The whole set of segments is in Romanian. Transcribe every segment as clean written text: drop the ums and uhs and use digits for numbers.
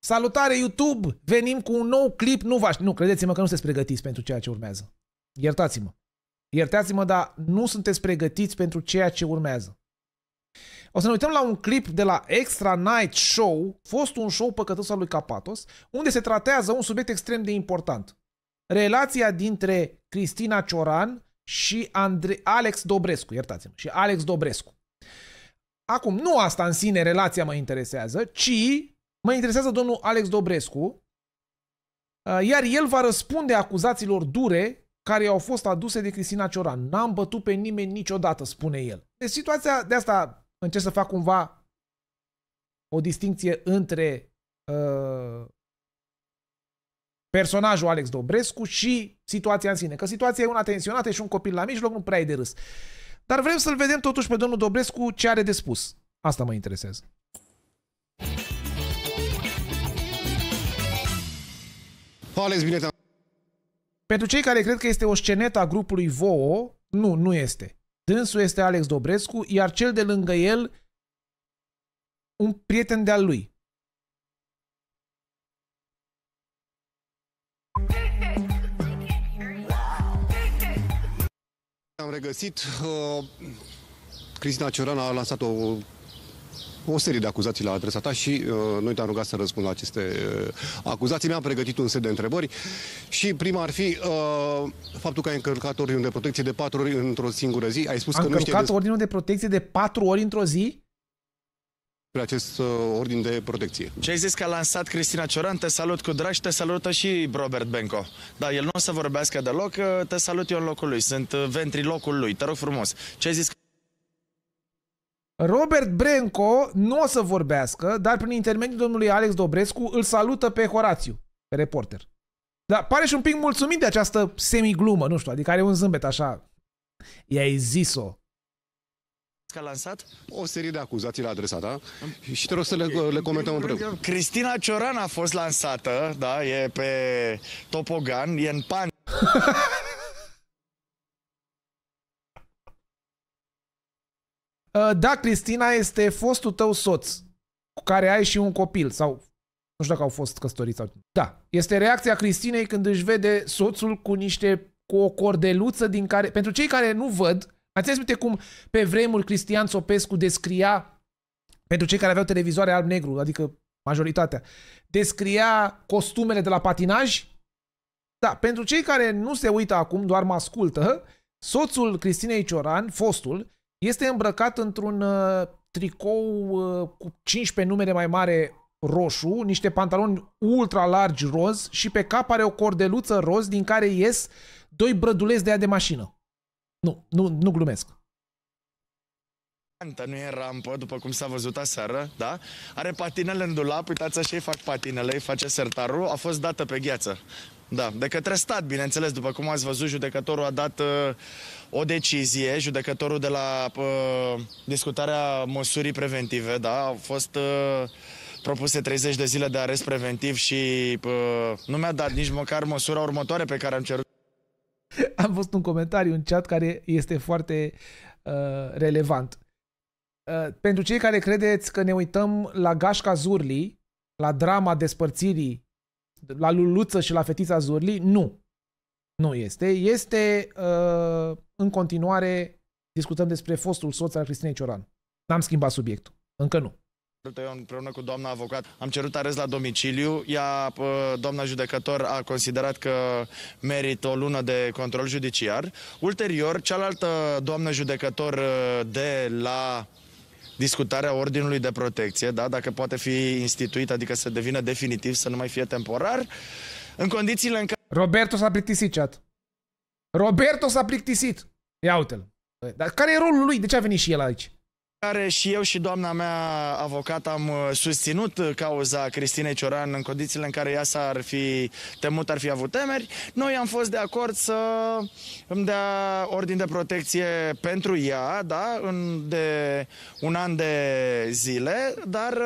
Salutare YouTube! Venim cu un nou clip. Nu, credeți-mă că nu sunteți pregătiți pentru ceea ce urmează. Iertați-mă. Iertați-mă, dar nu sunteți pregătiți pentru ceea ce urmează. O să ne uităm la un clip de la Extra Night Show, fost un show păcătos al lui Capatos, unde se tratează un subiect extrem de important. Relația dintre Cristina Cioran și Alex Dobrescu. Iertați-mă. Și Alex Dobrescu. Acum, nu asta în sine relația mă interesează, ci mă interesează domnul Alex Dobrescu, iar el va răspunde acuzațiilor dure care au fost aduse de Cristina Cioran. N-am bătut pe nimeni niciodată, spune el. Deci situația de asta încerc să fac cumva o distincție între personajul Alex Dobrescu și situația în sine. Că situația e una tensionată și un copil la mijloc, nu prea e de râs. Dar vrem să-l vedem totuși pe domnul Dobrescu ce are de spus. Asta mă interesează. Alex, bine te-am... Pentru cei care cred că este o scenetă a grupului Vouă, nu este. Dânsul este Alex Dobrescu, iar cel de lângă el un prieten de-al lui. Am regăsit. Cristina Cioran a lansat o serie de acuzații la adresa ta și noi te-am rugat să răspund la aceste acuzații. Mi-am pregătit un set de întrebări și prima ar fi faptul că ai încălcat ordinul de protecție de 4 ori într-o singură zi. Ai spus că nu știi încălcat ordinul de protecție de 4 ori într-o zi? Acest ordin de protecție. Ce ai zis că a lansat Cristina Cioran, te salut cu drag și te salută și Robert Benco. Da, el nu o să vorbească deloc, te salut eu în locul lui, sunt ventrilocul lui, te rog frumos. Ce ai zis? Robert Benco nu o să vorbească, dar prin intermediul domnului Alex Dobrescu îl salută pe Horațiu, pe reporter. Dar pare și un pic mulțumit de această semiglumă, nu știu, adică are un zâmbet așa. I-ai zis-o. Că a lansat? O serie de acuzații la adresa ta și te rog să le comentăm împreună. Cristina Cioran a fost lansată, da, e pe topogan, e în pan. Da, Cristina este fostul tău soț, cu care ai și un copil, sau nu știu dacă au fost căsătoriți sau... Da, este reacția Cristinei când își vede soțul cu o cordeluță din care... Pentru cei care nu văd, ați aminte cum pe vremuri Cristian Țopescu descria, pentru cei care aveau televizoare alb-negru, adică majoritatea, descria costumele de la patinaj? Da, pentru cei care nu se uită acum, doar mă ascultă, soțul Cristinei Cioran, fostul, este îmbrăcat într-un tricou cu 15 numere mai mare roșu, niște pantaloni ultra largi roz și pe cap are o cordeluță roz din care ies 2 brăduleți de ea de mașină. Nu glumesc. Nu e rampă, după cum s-a văzut aseară, da? Are patinele în dulap, uitați așa îi fac patinele, îi face sertarul, a fost dată pe gheață. Da, de către stat, bineînțeles, după cum ați văzut, judecătorul a dat o decizie, judecătorul de la discutarea măsurii preventive, da? Au fost propuse 30 de zile de arest preventiv și nu mi-a dat nici măcar măsura următoare pe care am cerut. Am văzut un comentariu în chat care este foarte relevant. Pentru cei care credeți că ne uităm la Gașca Zurli, la drama despărțirii, la Luluță și la fetița Zurli, nu este. Este în continuare discutăm despre fostul soț al Cristinei Cioran. N-am schimbat subiectul. Încă nu. Eu împreună cu doamna avocat am cerut arest la domiciliu. Ea, doamna judecător, a considerat că merită o lună de control judiciar. Ulterior, cealaltă doamnă judecător de la discutarea ordinului de protecție, da, dacă poate fi instituit, adică să devină definitiv, să nu mai fie temporar, în condițiile în care... Roberto s-a plictisit, chat. Roberto s-a plictisit. Ia uite-l. Dar care e rolul lui? De ce a venit și el aici? Care și eu și doamna mea avocat am susținut cauza Cristinei Cioran în condițiile în care ea s-ar fi temut, ar fi avut temeri. Noi am fost de acord să îmi dea ordin de protecție pentru ea, da, de un an de zile, dar...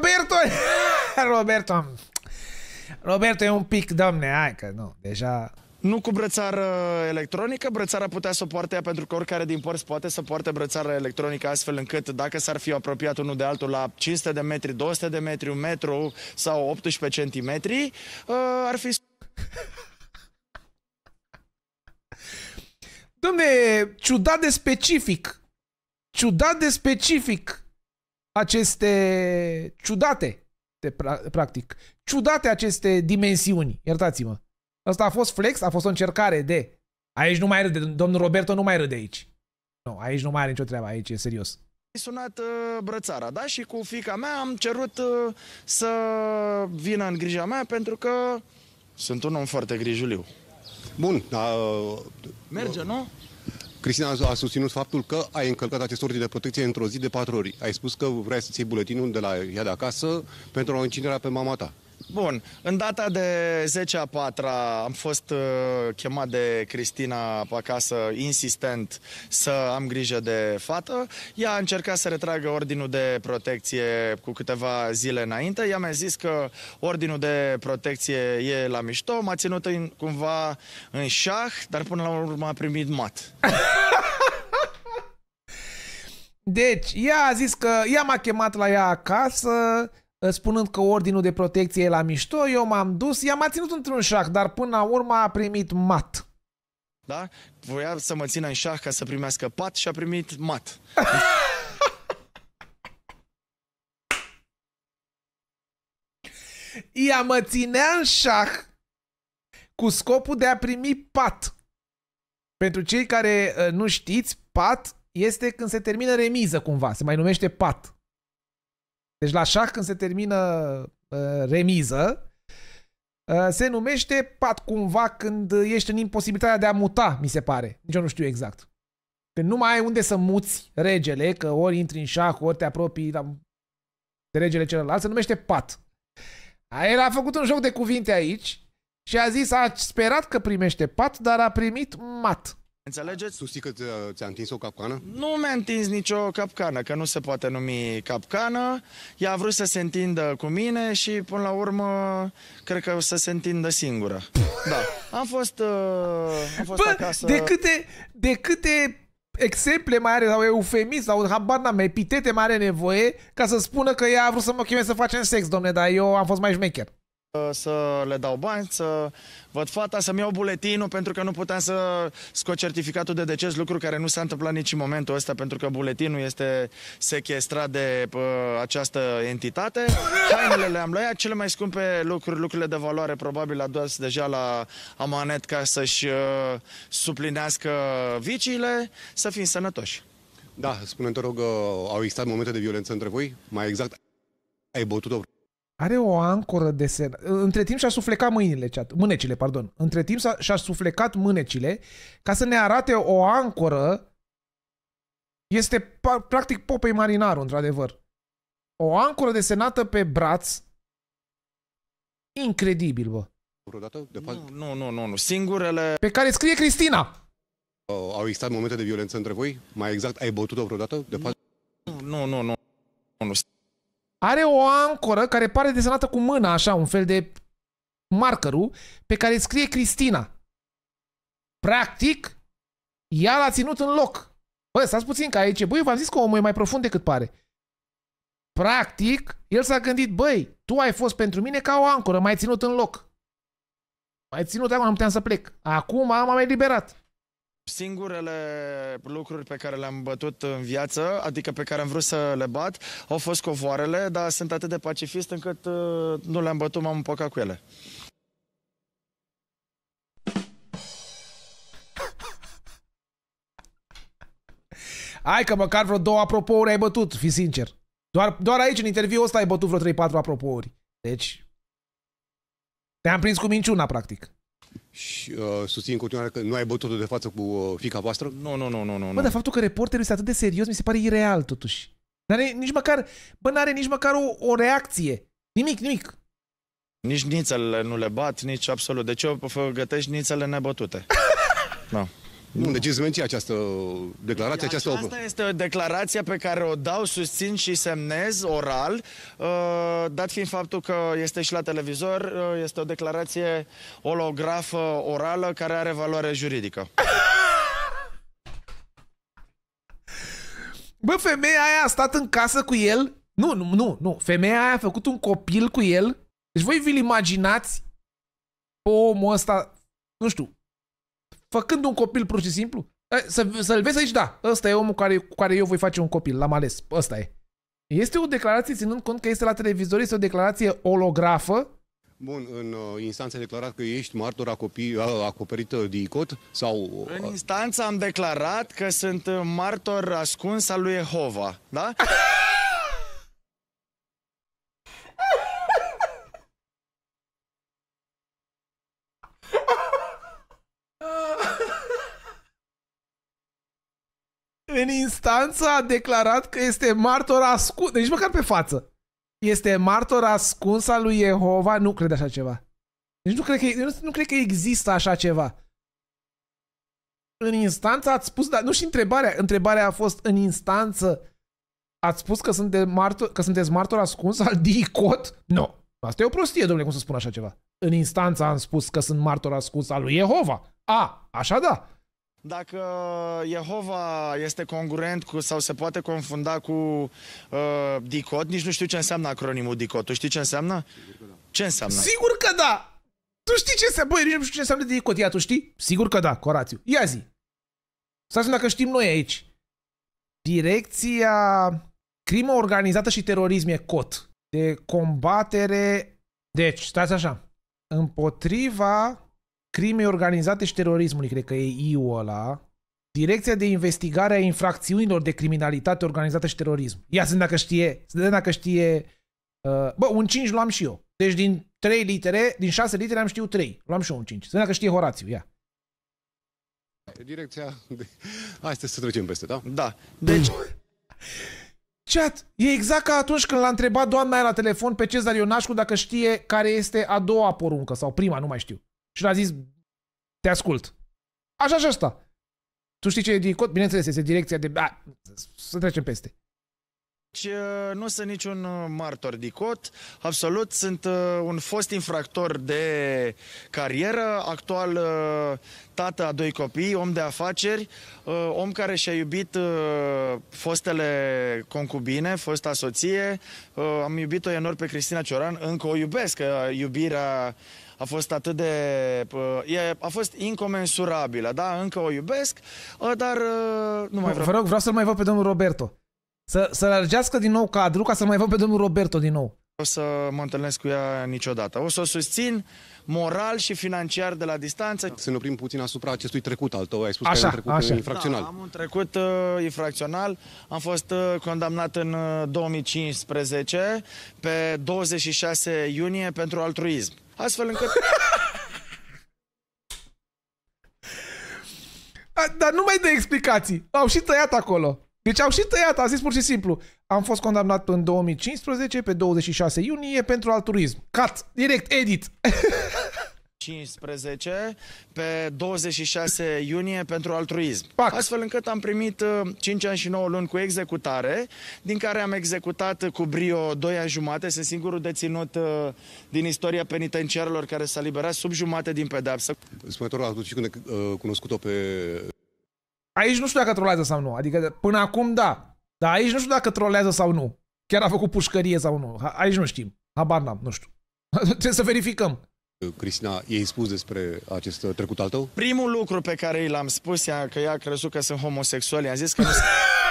Roberto e un pic, domne, hai că nu, deja... Nu cu brățară electronică, brățara putea să o poarte ea, pentru că oricare din părți poate să poarte brățară electronică, astfel încât dacă s-ar fi apropiat unul de altul la 500 de metri, 200 de metri, 1 metru sau 18 centimetri, ar fi... Dom'le, ciudat de specific. Ciudat de specific aceste... Ciudate, practic. Ciudate aceste dimensiuni, iertați-mă. Asta a fost flex, a fost o încercare de... Aici nu mai râde, domnul Roberto nu mai râde aici. Nu, aici nu mai are nicio treabă, aici e serios. sunat brățara, da? Și cu fiica mea am cerut să vină în grija mea, pentru că sunt un om foarte grijuliu. Bun. Merge, nu? Cristina a susținut faptul că ai încălcat acest ordin de protecție într-o zi de 4 ori. Ai spus că vrei să-ți iei buletinul de la ea de acasă pentru a incinerea pe mama ta. Bun, în data de 10/4 am fost chemat de Cristina pe acasă, insistent să am grijă de fată. Ea a încercat să retragă ordinul de protecție cu câteva zile înainte. Ea mi-a zis că ordinul de protecție e la mișto, m-a ținut cumva în șah, dar până la urmă a primit mat. Deci, ea a zis că ea m-a chemat la ea acasă, spunând că ordinul de protecție e la mișto, eu m-am dus, ea m-a ținut într-un șah, dar până la urmă a primit mat. Da? Voia să mă țină în șah ca să primească pat și a primit mat. Ea mă ținea în șah cu scopul de a primi pat. Pentru cei care nu știți, pat este când se termină remiză cumva, se mai numește pat. Deci la șah când se termină remiză, se numește pat cumva când ești în imposibilitatea de a muta, mi se pare. Nici eu nu știu exact. Când nu mai ai unde să muți regele, că ori intri în șah, ori te apropii de regele celălalt, se numește pat. El a făcut un joc de cuvinte aici și a zis, a sperat că primește pat, dar a primit mat. Înțelegeți? Susții că ți-a întins o capcană? Nu mi-a întins nicio capcană, că nu se poate numi capcană. Ea a vrut să se întindă cu mine și până la urmă cred că o să se întindă singură. Da, am fost acasă. De câte exemple mai are, sau eufemism, sau habar n-am, epitete mai are nevoie ca să spună că ea a vrut să mă cheme să facem sex, domne, dar eu am fost mai șmecher. Să le dau bani, să văd fata, să-mi iau buletinul, pentru că nu puteam să scot certificatul de deces, lucru care nu s-a întâmplat nici în momentul ăsta, pentru că buletinul este sequestrat de această entitate. Hainele le-am luat, cele mai scumpe lucrurile de valoare probabil le-a dus deja la amanet ca să-și suplinească viciile, să fim sănătoși. Da, spune-mi, te rog, au existat momente de violență între voi? Mai exact, ai bătut-o? Are o ancoră de sen. Între timp și-a suflecat mânecile, pardon. Între timp și-a suflecat mânecile ca să ne arate o ancoră. Este practic Popei Marinaru, într-adevăr. O ancoră desenată pe braț. Incredibil, bă. Vreodată? Nu. Singurele... Pe care scrie Cristina. Au existat momente de violență între voi? Mai exact, ai bătut-o vreodată? Nu. Are o ancoră care pare desenată cu mâna, așa, un fel de markerul, pe care scrie Cristina. Practic, ea l-a ținut în loc. Bă, stați puțin că aici, băi, v-am zis că omul e mai profund decât pare. Practic, el s-a gândit, băi, tu ai fost pentru mine ca o ancoră, m-ai ținut în loc. M-ai ținut acum, nu puteam să plec. Acum m-am eliberat. Singurele lucruri pe care le-am bătut în viață, adică pe care am vrut să le bat, au fost covoarele, dar sunt atât de pacifist încât nu le-am bătut, m-am împăcat cu ele. Hai că măcar vreo 2 apropouri ai bătut, fi sincer. Doar aici, în interviul ăsta, ai bătut vreo 3-4 apropouri. Deci, te-am prins cu minciuna, practic. Și susții în continuare că nu ai bătut-o de față cu fiica voastră? Nu. Bă, dar faptul că reporterul este atât de serios mi se pare ireal, totuși. N-are nici măcar o reacție. Nimic. Nici nițele nu le bat, nici absolut. Deci eu gătești nițele nebătute. Da. Nu, deci îți menții această declarație, această opă. Asta este o declarație pe care o dau, susțin și semnez oral, dat fiind faptul că este și la televizor, este o declarație olografă orală care are valoare juridică. Bă, femeia aia a stat în casă cu el? Nu. Femeia aia a făcut un copil cu el? Deci voi vi-l imaginați pe omul ăsta, nu știu, făcând un copil pur și simplu? Să-l vezi aici, da, ăsta e omul cu care eu voi face un copil, l-am ales, ăsta e. Este o declarație, ținând cont că este la televizor, este o declarație olografă. Bun, în instanță ai declarat că ești martor acoperit de ICOT sau... În instanță am declarat că sunt martor ascuns al lui Jehova, da? În instanță a declarat că este martor ascuns, deci măcar pe față. Este martor ascuns al lui Jehova, nu cred așa ceva. Deci nu cred că există așa ceva. În instanță ați spus, dar nu și întrebarea a fost în instanță ați spus că sunteți martor ascuns al DICOT? Nu. Asta e o prostie, domnule, cum să spun așa ceva. În instanță am spus că sunt martor ascuns al lui Jehova. Așa da. Dacă Jehova este congruent sau se poate confunda cu DICOT, nici nu știu ce înseamnă acronimul DICOT. Tu știi ce înseamnă? Ce înseamnă? Sigur că da! Tu știi ce înseamnă? Băi, nu știu ce înseamnă DICOT. Ia, tu știi? Sigur că da, Corațiu. Ia zi. Să vedem dacă știm noi aici. Direcția Crimă Organizată și Terorism e COT. De combatere... Deci, stați așa. Împotriva crimei organizate și terorismului, cred că e I-ul ăla. Direcția de investigare a infracțiunilor de criminalitate organizată și terorism. Ia să vedem dacă știe... Bă, un 5 luam și eu. Deci din 3 litere, din 6 litere am știut 3. Luam și eu un 5. Să vedem dacă știe Horațiu. Ia. Direcția... Hai să trecem peste, da? Da. Deci... Chat, e exact ca atunci când l-a întrebat doamna aia la telefon pe Cezar Ionașcu dacă știe care este a doua poruncă sau prima, nu mai știu. Și l-a zis, te ascult. Așa și asta. Tu știi ce e DICOT? Bineînțeles, este direcția de... să trecem peste. Deci, nu sunt niciun martor DICOT, absolut, sunt un fost infractor de carieră, actual tată a 2 copii, om de afaceri, om care și-a iubit fostele concubine, fosta soție, am iubit-o enorm pe Cristina Cioran, încă o iubesc, că iubirea a fost atât de... a fost incomensurabilă, da? Încă o iubesc, dar nu mai vreau. Vă rog, vreau să-l mai văd pe domnul Roberto. Să lărgească din nou cadrul ca să mai văd pe domnul Roberto din nou. O să mă întâlnesc cu ea niciodată. O să o susțin moral și financiar de la distanță. Să ne oprim puțin asupra acestui trecut al tău. Ai spus că ai un trecut infracțional. Da, am un trecut infracțional. Am fost condamnat în 2015 pe 26 iunie pentru altruism. Astfel încât... Dar nu mai dă explicații. Au și tăiat acolo. Deci au și tăiat, a zis pur și simplu. Am fost condamnat în 2015, pe 26 iunie, pentru altruism. Cut, direct, edit. 15 pe 26 iunie pentru altruism. Pac. Astfel încât am primit 5 ani și 9 luni cu executare, din care am executat cu brio 2 ani jumate. Sunt singurul deținut din istoria penitenciarilor care s-a liberat sub jumate din pedeapsă. Spune-te, atunci și când ai cunoscut-o pe... Aici nu știu dacă trolează sau nu. Adică până acum da. Dar aici nu știu dacă trolează sau nu. Chiar a făcut pușcărie sau nu. Aici nu știm. Habar n-am, nu știu. Trebuie să verificăm. Cristina, i-ai spus despre acest trecut al tău? Primul lucru pe care i l-am spus, că ea a crezut că sunt homosexual, i-am zis că nu...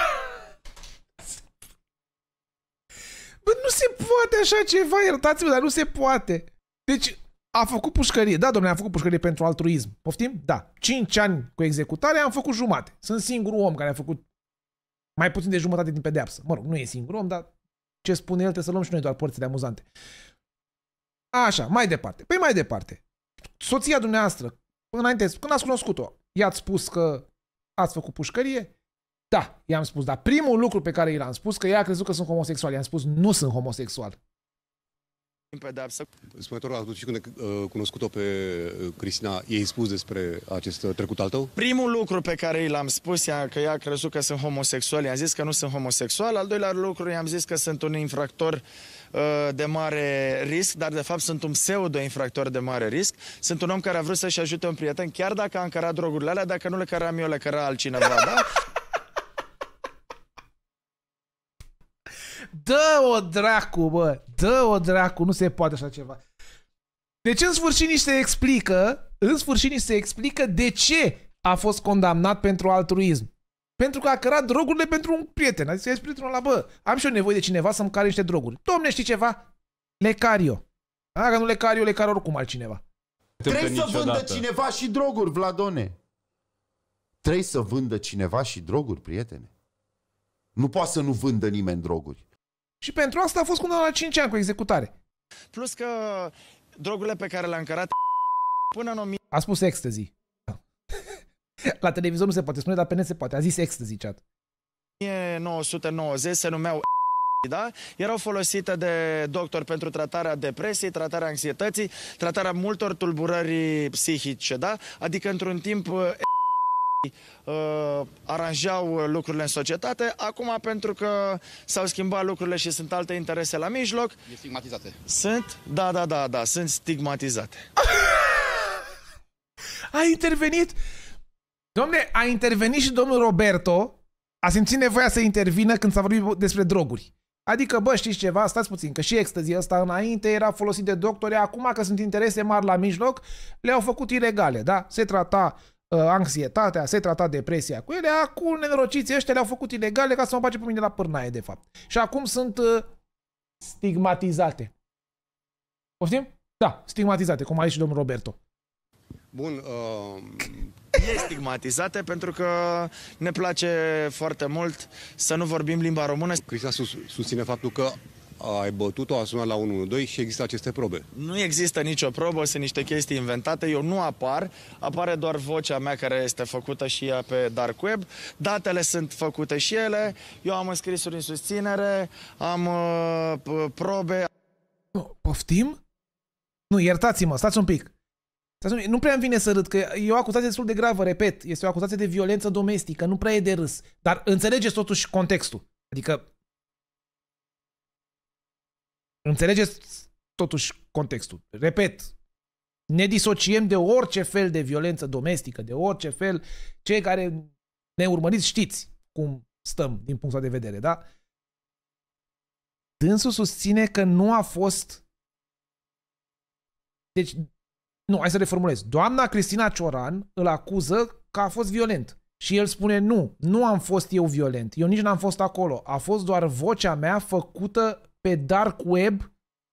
Bă, nu se poate așa ceva, iertați-mă, dar nu se poate. Deci, a făcut pușcărie. Da, domnule, am făcut pușcărie pentru altruism. Poftim? Da. 5 ani cu executare, am făcut jumate. Sunt singurul om care a făcut mai puțin de jumătate din pedeapsă. Mă rog, nu e singurul om, dar ce spune el trebuie să luăm și noi doar părțile amuzante. Așa, mai departe. Păi mai departe. Soția dumneavoastră, înainte, când ați cunoscut-o, i-ați spus că ați făcut pușcărie? Da, i-am spus, dar primul lucru pe care i l-am spus, că ea a crezut că sunt homosexual. I-am spus, nu sunt homosexual. pedeapsă. Spunătorul, a și când cunoscut-o pe Cristina, i-ai spus despre acest trecut al tău? Primul lucru pe care i-l-am spus, că ea a crezut că sunt homosexual, i-am zis că nu sunt homosexual. Al doilea lucru, i-am zis că sunt un infractor de mare risc, dar de fapt sunt un pseudo-infractor de mare risc. Sunt un om care a vrut să-și ajute un prieten, chiar dacă a încărat drogurile alea, dacă nu le căram eu, le căra altcineva, da? Dă-o dracu, bă! Dă-o dracu, nu se poate așa ceva. Deci în sfârșit ni se explică de ce a fost condamnat pentru altruism. Pentru că a cărat drogurile pentru un prieten. A zis prietenul ăla, bă, am și eu nevoie de cineva să-mi care niște droguri. Dom'le, știi ceva? Le car eu. Dacă nu le car eu, le car oricum altcineva. Trebuie să vândă cineva și droguri, Vladone. Trebuie să vândă cineva și droguri, prietene. Nu poate să nu vândă nimeni droguri. Și pentru asta a fost condamnat la 5 ani cu executare. Plus că drogurile pe care le-a încărat până în A spus ecstasy. La televizor nu se poate spune, dar pe net se poate. A zis ecstasy, chat. 1990 se numeau da? Erau folosite de doctori pentru tratarea depresiei, tratarea anxietății, tratarea multor tulburări psihice, da? Adică într-un timp aranjau lucrurile în societate. Acum, pentru că s-au schimbat lucrurile și sunt alte interese la mijloc, Stigmatizate. sunt, da, sunt stigmatizate. A intervenit, dom'le, a intervenit și domnul Roberto, a simțit nevoia să intervină când s-a vorbit despre droguri. Adică, bă, știți ceva, stați puțin, că și ecstasy ăsta înainte era folosit de doctori, acum că sunt interese mari la mijloc, le-au făcut ilegale, da? Se trata anxietatea, se trata depresia cu ele, acum nenorociții ăștia le-au făcut ilegale ca să mă bage pe mine la pârnaie, de fapt. Și acum sunt stigmatizate. Poftim? Da, stigmatizate, cum a zis și domnul Roberto. Bun, E stigmatizate pentru că ne place foarte mult să nu vorbim limba română. Cristina susține faptul că ai bătut-o, a sunat la 112 și există aceste probe. Nu există nicio probă, sunt niște chestii inventate, eu nu apare doar vocea mea care este făcută și ea pe dark web, datele sunt făcute și ele, eu am înscrisuri în susținere, am probe. Poftim? Nu, iertați-mă, stați un pic. Nu prea îmi vine să râd, că e o acuzație destul de gravă, repet, este o acuzație de violență domestică, nu prea e de râs, dar înțelegeți totuși contextul. Adică înțelegeți totuși contextul. Repet, ne disociem de orice fel de violență domestică, de orice fel. Cei care ne urmăriți știți cum stăm din punctul de vedere, da? Dânsul susține că nu a fost... Deci, nu, hai să reformulez. Doamna Cristina Cioran îl acuză că a fost violent. Și el spune, nu am fost eu violent. Eu nici n-am fost acolo. A fost doar vocea mea făcută pe dark web.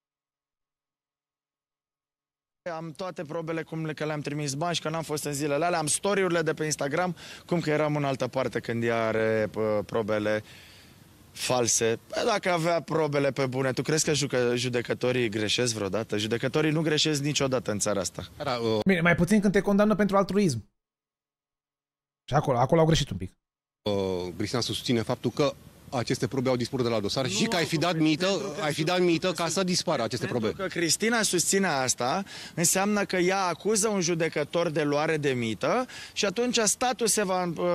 Am toate probele cum că le-am trimis bani și că n-am fost în zilele alea. Am story-urile de pe Instagram, cum că eram în altă parte când ea are probele false. Dacă avea probele pe bune, tu crezi că judecătorii greșesc vreodată? Judecătorii nu greșesc niciodată în țara asta. Bine, mai puțin când te condamnă pentru altruism. Și acolo au greșit un pic. Cristina susține faptul că aceste probe au dispărut de la dosar și că ai fi dat mită ca să dispară aceste probe. Pentru că Cristina susține asta, înseamnă că ea acuză un judecător de luare de mită și atunci statul se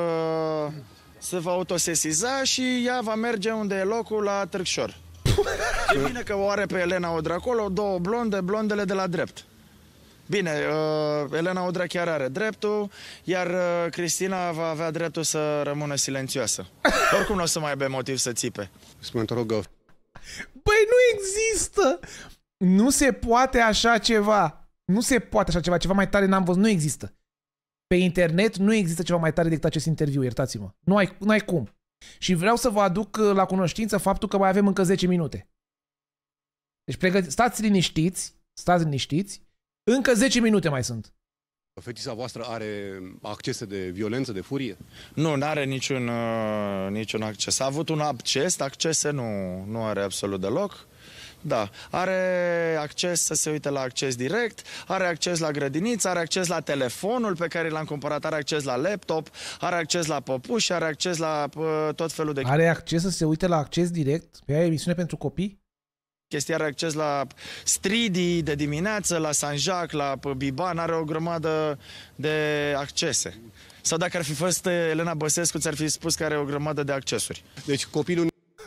va autosesiza și ea va merge unde e locul, la Târgșor. E bine că o are pe Elena Udrea acolo, două blondele de la drept. Bine, Elena Udrea chiar are dreptul, iar Cristina va avea dreptul să rămână silențioasă. Oricum nu o să mai aibă motiv să țipe. Spune, te rog. Băi, nu există! Nu se poate așa ceva. Nu se poate așa ceva. Ceva mai tare n-am văzut. Nu există. Pe internet nu există ceva mai tare decât acest interviu, iertați-mă. Nu ai cum. Și vreau să vă aduc la cunoștință faptul că mai avem încă 10 minute. Deci stați liniștiți. Încă 10 minute mai sunt. Fetița voastră are accese de violență, de furie? Nu are niciun acces. A avut un accese nu are absolut deloc. Da, are acces să se uite la acces direct, are acces la grădiniță, are acces la telefonul pe care l-am cumpărat, are acces la laptop, are acces la păpuși, are acces la tot felul de... Are acces să se uite la acces direct? Pe aia emisiune pentru copii? chestia, are acces la Stridi de dimineață, la Saint-Jacques, la Biban, are o grămadă de accese. Sau dacă ar fi fost Elena Băsescu, ți-ar fi spus că are o grămadă de accesuri. Deci copilul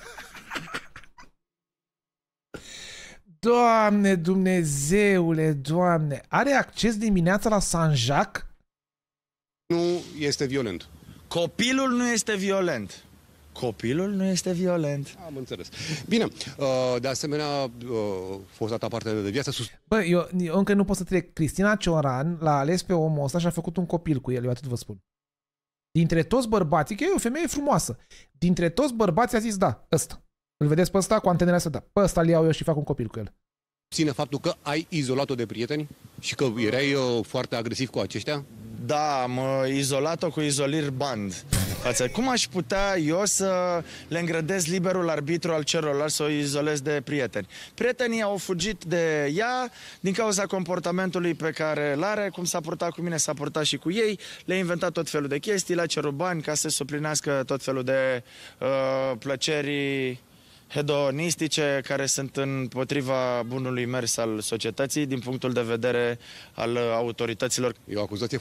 Doamne, Dumnezeule, Doamne, are acces dimineața la Saint-Jacques? nu este violent. Copilul nu este violent. Copilul nu este violent. Am înțeles. Bine, de asemenea, fosta ta parteneră de viață Bă, eu încă nu pot să trec. Cristina Cioran l-a ales pe omul ăsta și a făcut un copil cu el, eu atât vă spun. Dintre toți bărbații, că e o femeie frumoasă, dintre toți bărbații a zis da, ăsta. Îl vedeți pe ăsta cu antenele astea? Da. Pe ăsta îl iau eu și fac un copil cu el. ține faptul că ai izolat-o de prieteni și că erai foarte agresiv cu aceștia? Da, am izolat-o cu izoliri band. Cum aș putea eu să le îngrădesc liberul arbitru al celorlalți, să o izolez de prieteni? Prietenii au fugit de ea din cauza comportamentului pe care îl are, cum s-a purtat cu mine, s-a purtat și cu ei, le-a inventat tot felul de chestii, le-a cerut bani ca să suplinească tot felul de plăceri hedonistice care sunt împotriva bunului mers al societății din punctul de vedere al autorităților. E o acuzație.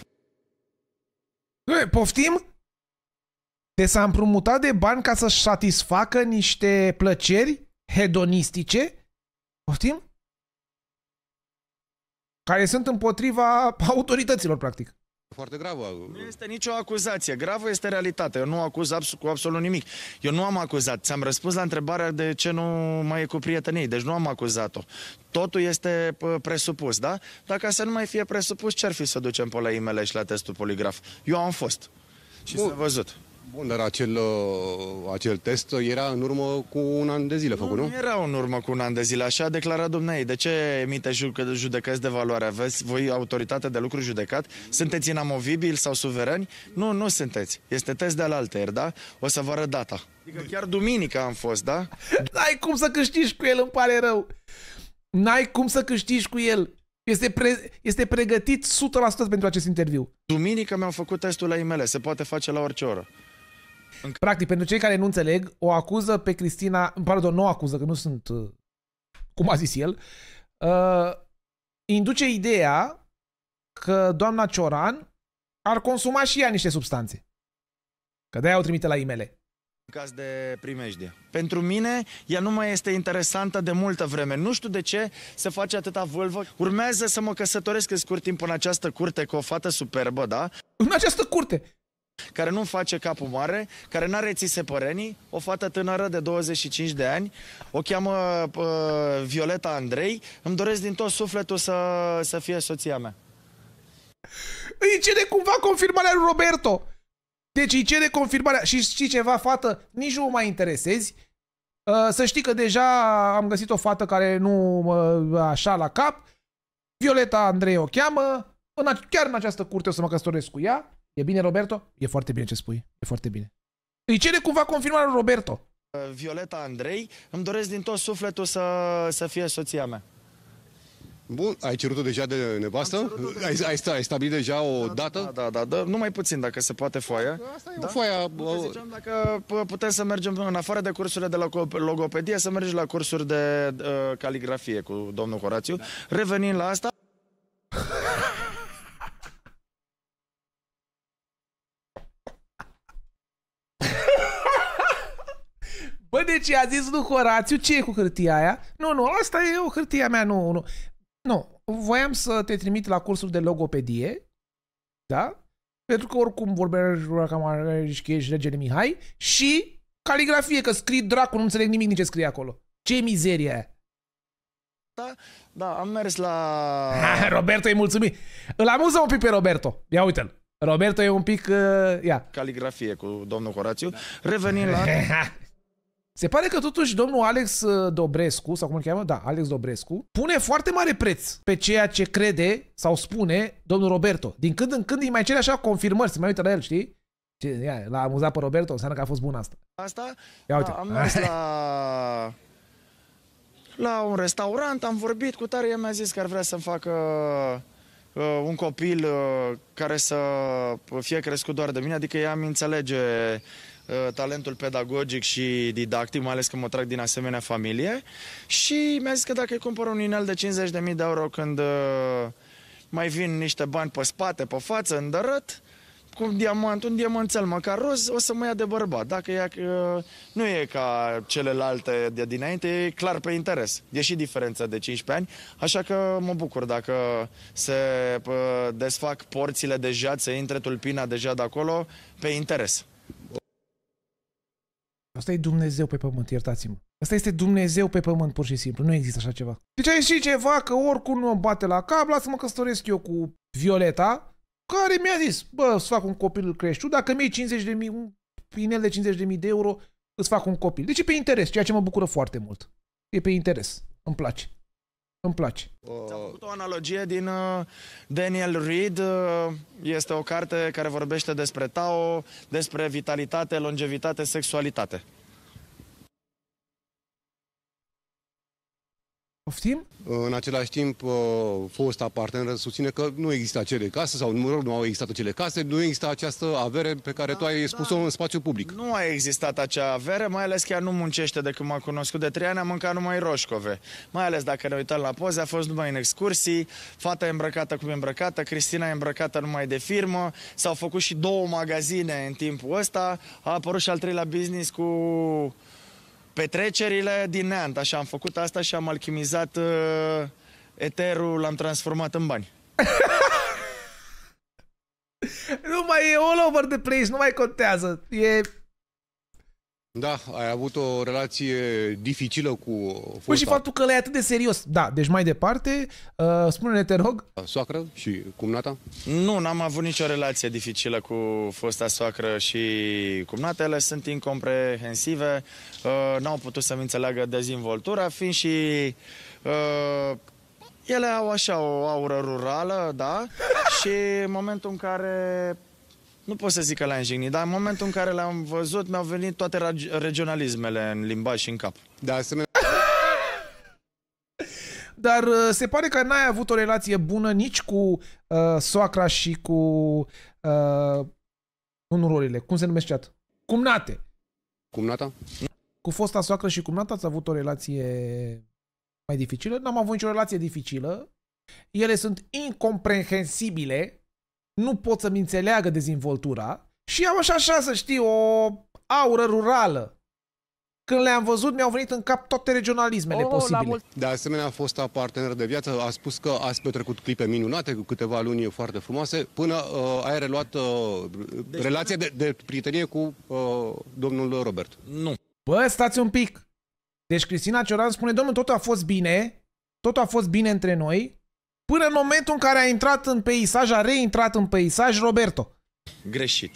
Poftim? Te s-a împrumutat de bani ca să-și satisfacă niște plăceri hedonistice? Poftim? Care sunt împotriva autorităților, practic. Foarte gravă. Nu este nicio acuzație. Gravă este realitatea. Eu nu acuz cu absolut nimic. Eu nu am acuzat. Ți-am răspuns la întrebarea de ce nu mai e cu prietenii. Deci nu am acuzat-o. Totul este presupus, da? Dacă să nu mai fie presupus, ce-ar fi să ducem pe la IML și la testul poligraf? Eu am fost. Și s-a văzut. Bun, dar acel test era în urmă cu un an de zile făcut, nu? Nu era în urmă cu un an de zile, așa a declarat dumneavoastră. De ce emite judecăți de valoare? Aveți voi autoritate de lucru judecat? Sunteți inamovibili sau suverani? Nu, nu sunteți. Este test de alaltăieri, da? O să vă arăt data. Adică chiar duminică am fost, da? N-ai cum să câștigi cu el, îmi pare rău. N-ai cum să câștigi cu el. Este pregătit 100% pentru acest interviu. Duminică mi-au făcut testul la IML. Se poate face la orice oră. Practic, pentru cei care nu înțeleg, o acuză pe Cristina, pardon, nu o acuză, că nu sunt, cum a zis el, induce ideea că doamna Cioran ar consuma și ea niște substanțe. Că de-aia o trimite la IML. În caz de primejdie. Pentru mine, ea nu mai este interesantă de multă vreme. Nu știu de ce se face atâta vâlvă. Urmează să mă căsătoresc în scurt timp în această curte cu o fată superbă, da? În această curte! Care nu face capul mare, care n-are țisepărenii, o fată tânără de 25 de ani, o cheamă Violeta Andrei. Îmi doresc din tot sufletul să fie soția mea. Îi cere cumva confirmarea lui Roberto. Deci îi cere confirmarea. Și știi ceva, fată? Nici nu mă mai interesezi. Să știi că deja am găsit o fată care nu așa la cap. Violeta Andrei o cheamă. Chiar în această curte o să mă căsătoresc cu ea. E bine, Roberto? E foarte bine ce spui. E foarte bine. Îi cere cumva confirmarea lui Roberto. Violeta Andrei, îmi doresc din tot sufletul să fie soția mea. Bun, ai cerut-o deja de nevastă? Ai stabilit deja o dată? Da, numai puțin, dacă se poate foaia. Asta e o foaia. Ziceam dacă putem să mergem, în afară de cursurile de logopedie, să mergem la cursuri de caligrafie cu domnul Horațiu. Da. Revenind la asta... Bă, deci a zis lui Horațiu, ce e cu hârtia aia? Nu, asta e o hârtia mea, nu. Nu, voiam să te trimit la cursul de logopedie, da? Pentru că oricum vorbești cam că ești regele Mihai și caligrafie, că scrii dracu, nu înțeleg nimic nici ce scrie acolo. Ce mizerie aia? Da, am mers la... Roberto e mulțumit. Îl amuză un pic pe Roberto. Ia uite-l. Roberto e un pic... ia. Caligrafie cu domnul Horațiu. Revenind la... Se pare că totuși domnul Alex Dobrescu, sau cum îl cheamă? Da, Alex Dobrescu, pune foarte mare preț pe ceea ce crede sau spune domnul Roberto. Din când în când îi mai cere așa confirmări, se mai uită la el, știi? L-a amuzat pe Roberto, înseamnă că a fost bun asta. Ia uite. Da, am mers la un restaurant, am vorbit cu tare, el mi-a zis că ar vrea să-mi facă un copil care să fie crescut doar de mine, adică ea mi înțelege talentul pedagogic și didactic, mai ales că mă trag din asemenea familie. Și mi-a zis că dacă îi cumpăr un inel de 50.000 de euro când mai vin niște bani pe spate, pe față, îndărât, cu un diamanțel măcar roz, o să mă ia de bărbat. Dacă nu e ca celelalte de dinainte, e clar pe interes. E și diferența de 15 ani, așa că mă bucur dacă se desfac porțile de jad, să intre tulpina de jad acolo, pe interes. Asta e Dumnezeu pe pământ, iertați-mă. Asta este Dumnezeu pe pământ, pur și simplu. Nu există așa ceva. Deci ai ieșit ceva că oricum nu mă bate la cap, lasă-mă căsătoresc eu cu Violeta, care mi-a zis, bă, îți fac un copil, îl crești tu, dacă mi-ai 50.000, un inel de 50.000 de euro, îți fac un copil. Deci e pe interes, ceea ce mă bucură foarte mult. E pe interes. Îmi place. Îmi place. Ți-am făcut o analogie din Daniel Reed. Este o carte care vorbește despre Tao, despre vitalitate, longevitate, sexualitate. Poftim? În același timp, fosta parteneră susține că nu există acele case sau nu au existat acele case, nu există această avere pe care tu ai spus-o în spațiu public. Nu a existat acea avere, mai ales că ea nu muncește de când m-a cunoscut de 3 ani, am mâncat numai roșcove. Mai ales dacă ne uităm la poze, a fost numai în excursii, fata e îmbrăcată cum e îmbrăcată, Cristina e îmbrăcată numai de firmă, s-au făcut și 2 magazine în timpul ăsta, a apărut și al 3-lea business cu petrecerile din neant. Așa am făcut asta și am alchimizat eterul, l-am transformat în bani. Nu mai e all over the place, nu mai contează. E... Da, ai avut o relație dificilă cu fosta... Păi și faptul că l-ai atât de serios. Da, deci mai departe, spune-ne, te rog. Soacră și cumnata? Nu, n-am avut nicio relație dificilă cu fosta soacră și cumnata. Ele sunt incomprehensive, n-au putut să-mi înțeleagă dezvoltura, fiind și ele au așa o aură rurală, da? Și în momentul în care... Nu pot să zic că le-am jignit, dar în momentul în care le-am văzut, mi-au venit toate regionalismele în limbaj și în cap. De asemenea... Dar se pare că n-ai avut o relație bună nici cu soacra și cu nurorile. Cum se numesc chat? Cumnate. Cumnata? Cu fosta soacră și cumnata ați avut o relație mai dificilă? N-am avut nicio relație dificilă. Ele sunt incomprehensibile. Nu pot să-mi înțeleagă dezvoltura și am așa, să știi, o aură rurală. Când le-am văzut, mi-au venit în cap toate regionalismele posibile. De asemenea, fosta parteneră de viață a spus că ați petrecut clipe minunate, cu câteva luni foarte frumoase, până ai reluat relația de prietenie cu domnul Robert. Nu. Bă, stați un pic. Deci Cristina Cioran spune, domnul, totul a fost bine între noi, până în momentul în care a intrat în peisaj, a reintrat în peisaj Roberto. Greșit.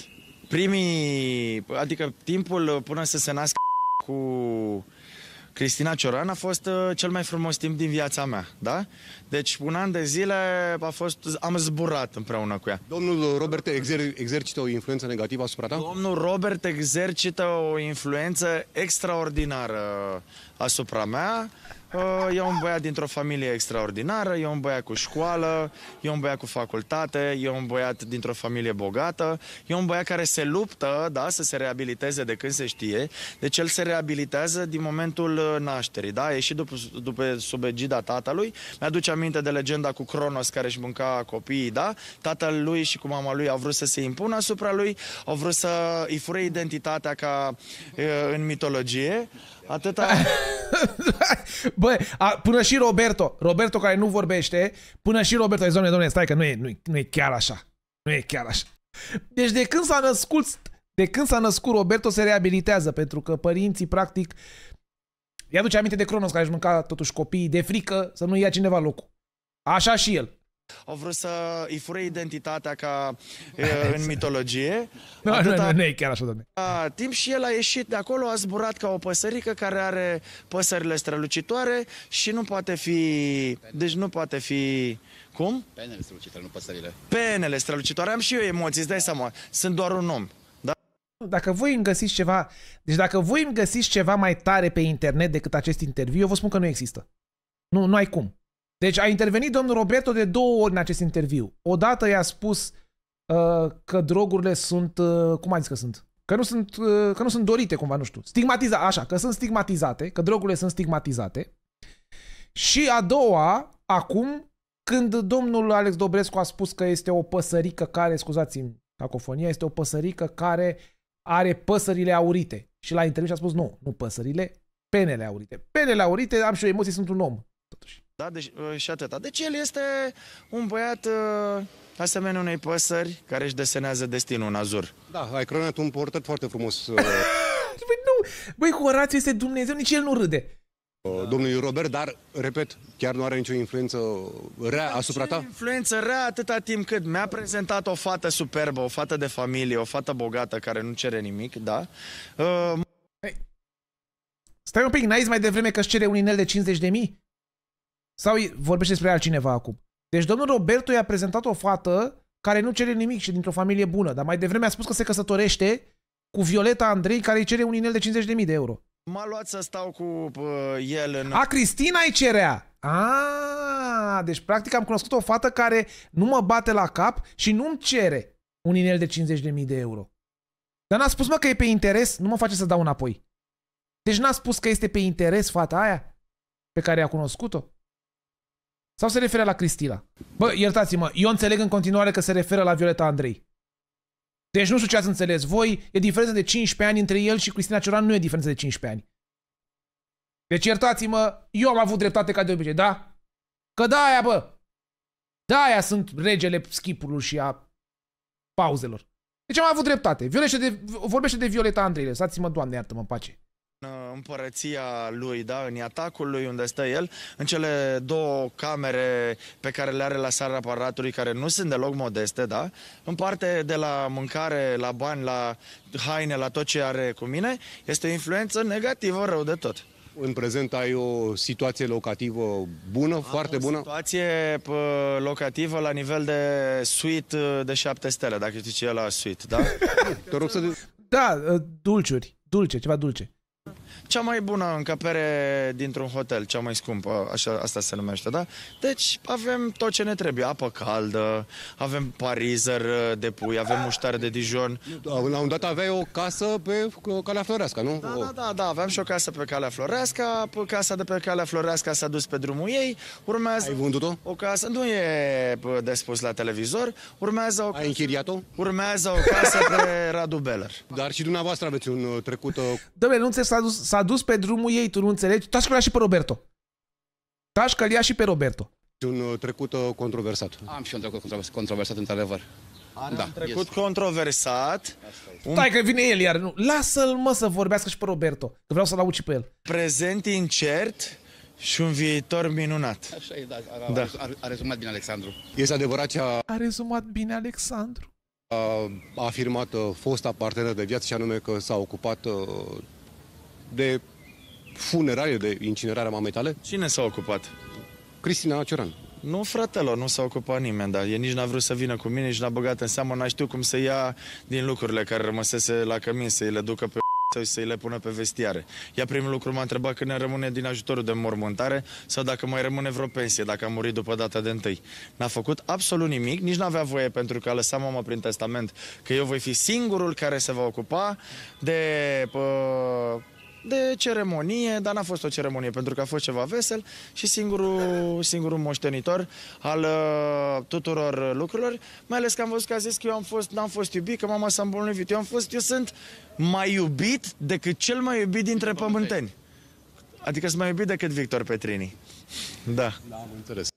Adică timpul până să se nască cu Cristina Cioran a fost cel mai frumos timp din viața mea, da? Deci un an de zile am zburat împreună cu ea. Domnul Robert exercită o influență negativă asupra ta? Domnul Robert exercită o influență extraordinară asupra mea. E un băiat dintr-o familie extraordinară, e un băiat cu școală, e un băiat cu facultate, e un băiat dintr-o familie bogată, e un băiat care se luptă, da, să se reabiliteze de când se știe. Deci el se reabilitează din momentul nașterii, da? E și sub egida tatălui. Mi-aduce aminte de legenda cu Cronos care își mânca copiii, da? Tatăl lui și cu mama lui au vrut să se impună asupra lui, au vrut să îi fure identitatea ca în mitologie. Atâta... Bă, până și Roberto care nu vorbește, până și Roberto zice, domnule, stai că nu e chiar așa. Nu e chiar așa. Deci de când s-a născut Roberto se reabilitează, pentru că părinții practic îi aduce aminte de Cronos care își mânca totuși copiii de frică să nu ia cineva locul. Așa și el. Au vrut să îi fure identitatea ca în mitologie. Nu e chiar așa, domnule. Timp și el a ieșit de acolo, a zburat ca o păsărică care are păsările strălucitoare și nu poate fi... Deci nu poate fi... Cum? Penele strălucitoare, nu păsările. Penele strălucitoare. Am și eu emoții, îți dai seama. Sunt doar un om. Da? Dacă voi îmi găsiți ceva... Deci dacă voi îmi găsiți ceva mai tare pe internet decât acest interviu, eu vă spun că nu există. Nu ai cum. Deci a intervenit domnul Roberto de 2 ori în acest interviu. Odată i-a spus că drogurile sunt... cum a zis că sunt? că nu sunt dorite cumva, nu știu. Așa, că sunt stigmatizate, că drogurile sunt stigmatizate. Și a doua, acum, când domnul Alex Dobrescu a spus că este o păsărică care, scuzați-mi cacofonia, este o păsărică care are păsările aurite. Și la interviu a spus nu păsările, penele aurite. Penele aurite, am și eu emoții, sunt un om. Totuși. Da, deci, și atâta. Deci el este un băiat asemenea unei păsări care își desenează destinul în azur. Da, ai cronat un portret foarte frumos. Băi, Horațiu este Dumnezeu, nici el nu râde. Domnului Robert, dar, repet, chiar nu are nicio influență rea asupra ta? Influență rea atâta timp cât mi-a prezentat o fată superbă, o fată de familie, o fată bogată care nu cere nimic, da? Stai un pic, n-ai zis mai devreme că își cere un inel de 50.000? Sau vorbește despre altcineva acum? Deci domnul Roberto i-a prezentat o fată care nu cere nimic și dintr-o familie bună, dar mai devreme a spus că se căsătorește cu Violeta Andrei, care îi cere un inel de 50.000 de euro. M-a luat să stau cu el în... Cristina îi cerea! Deci practic am cunoscut o fată care nu mă bate la cap și nu-mi cere un inel de 50.000 de euro. Dar n-a spus, mă, că e pe interes, nu mă face să dau înapoi. Deci n-a spus că este pe interes fata aia pe care a cunoscut-o? Sau se referă la Cristina? Bă, iertați-mă, eu înțeleg în continuare că se referă la Violeta Andrei. Deci nu știu ce ați înțeles voi, e diferență de 15 ani între el și Cristina Cioran, nu e diferență de 15 ani. Deci iertați-mă, eu am avut dreptate ca de obicei, da? Că da aia, bă! Da aia sunt regele schipurilor și a pauzelor. Deci am avut dreptate. Vorbește de Violeta Andrei, lăsați-mă, Doamne, iartă-mă în pace. Împărăția lui, da, în iatacul lui unde stă el, în cele două camere pe care le are la sala aparatului, care nu sunt deloc modeste, da, în parte de la mâncare, la bani, la haine, la tot ce are cu mine, este o influență negativă, rău de tot. În prezent ai o situație locativă bună, foarte bună? O situație locativă la nivel de suite de 7 stele, dacă știi ce e la suite, da? Te rog să... Da, dulce, ceva dulce. Cea mai bună încăpere dintr-un hotel, cea mai scumpă, așa, asta se numește, da? Deci avem tot ce ne trebuie, apă caldă, avem parizer de pui, avem muștar de Dijon. La un dat aveai o casă pe Calea Floreasca, nu? Da, aveam și o casă pe Calea Floreasca, casa de pe Calea Floreasca s-a dus pe drumul ei, urmează... Ai vândut-o? O casă, nu e de spus la televizor, urmează o... Ai închiriat-o? Urmează o casă pe Radu Beller. Dar și dumneavoastră aveți un trecut... Dom'le, nu înțeleg, s-a dus pe drumul ei, tu nu înțelegi? Taci că l-ia și pe Roberto. Taci că l-ia și pe Roberto. Un trecut controversat. Am și un trecut controversat, într-adevăr. Un trecut controversat. Stai că vine el iar. Nu. Lasă-l, mă, să vorbească și pe Roberto. Că vreau să-l aud și pe el. Prezent incert și un viitor minunat. Așa e, da. Da. A rezumat bine Alexandru. Este adevărat ce A rezumat bine Alexandru. a afirmat fosta parteneră de viață și anume că s-a ocupat de funerarie, de incinerarea mamei tale? Cine s-a ocupat? Cristina Cioran. Nu, fratelor, nu s-a ocupat nimeni, dar el nici n-a vrut să vină cu mine, nici n-a băgat în seamă, n-a știut cum să ia din lucrurile care rămăsese la cămin, să-i le ducă pe sau să-i le pună pe vestiare. Ea primul lucru m-a întrebat când ne rămâne din ajutorul de mormântare sau dacă mai rămâne vreo pensie, dacă a murit după data de 1. N-a făcut absolut nimic, nici n-avea voie pentru că a lăsat mama prin testament că eu voi fi singurul care se va ocupa de ceremonie, dar n-a fost o ceremonie pentru că a fost ceva vesel și singurul moștenitor al tuturor lucrurilor, mai ales că am văzut că a zis că eu n-am fost iubit, că mama s-a îmbolnăvit. Eu sunt mai iubit decât cel mai iubit dintre pământeni. Adică sunt mai iubit decât Victor Petrini. Da. Da, am înțeles.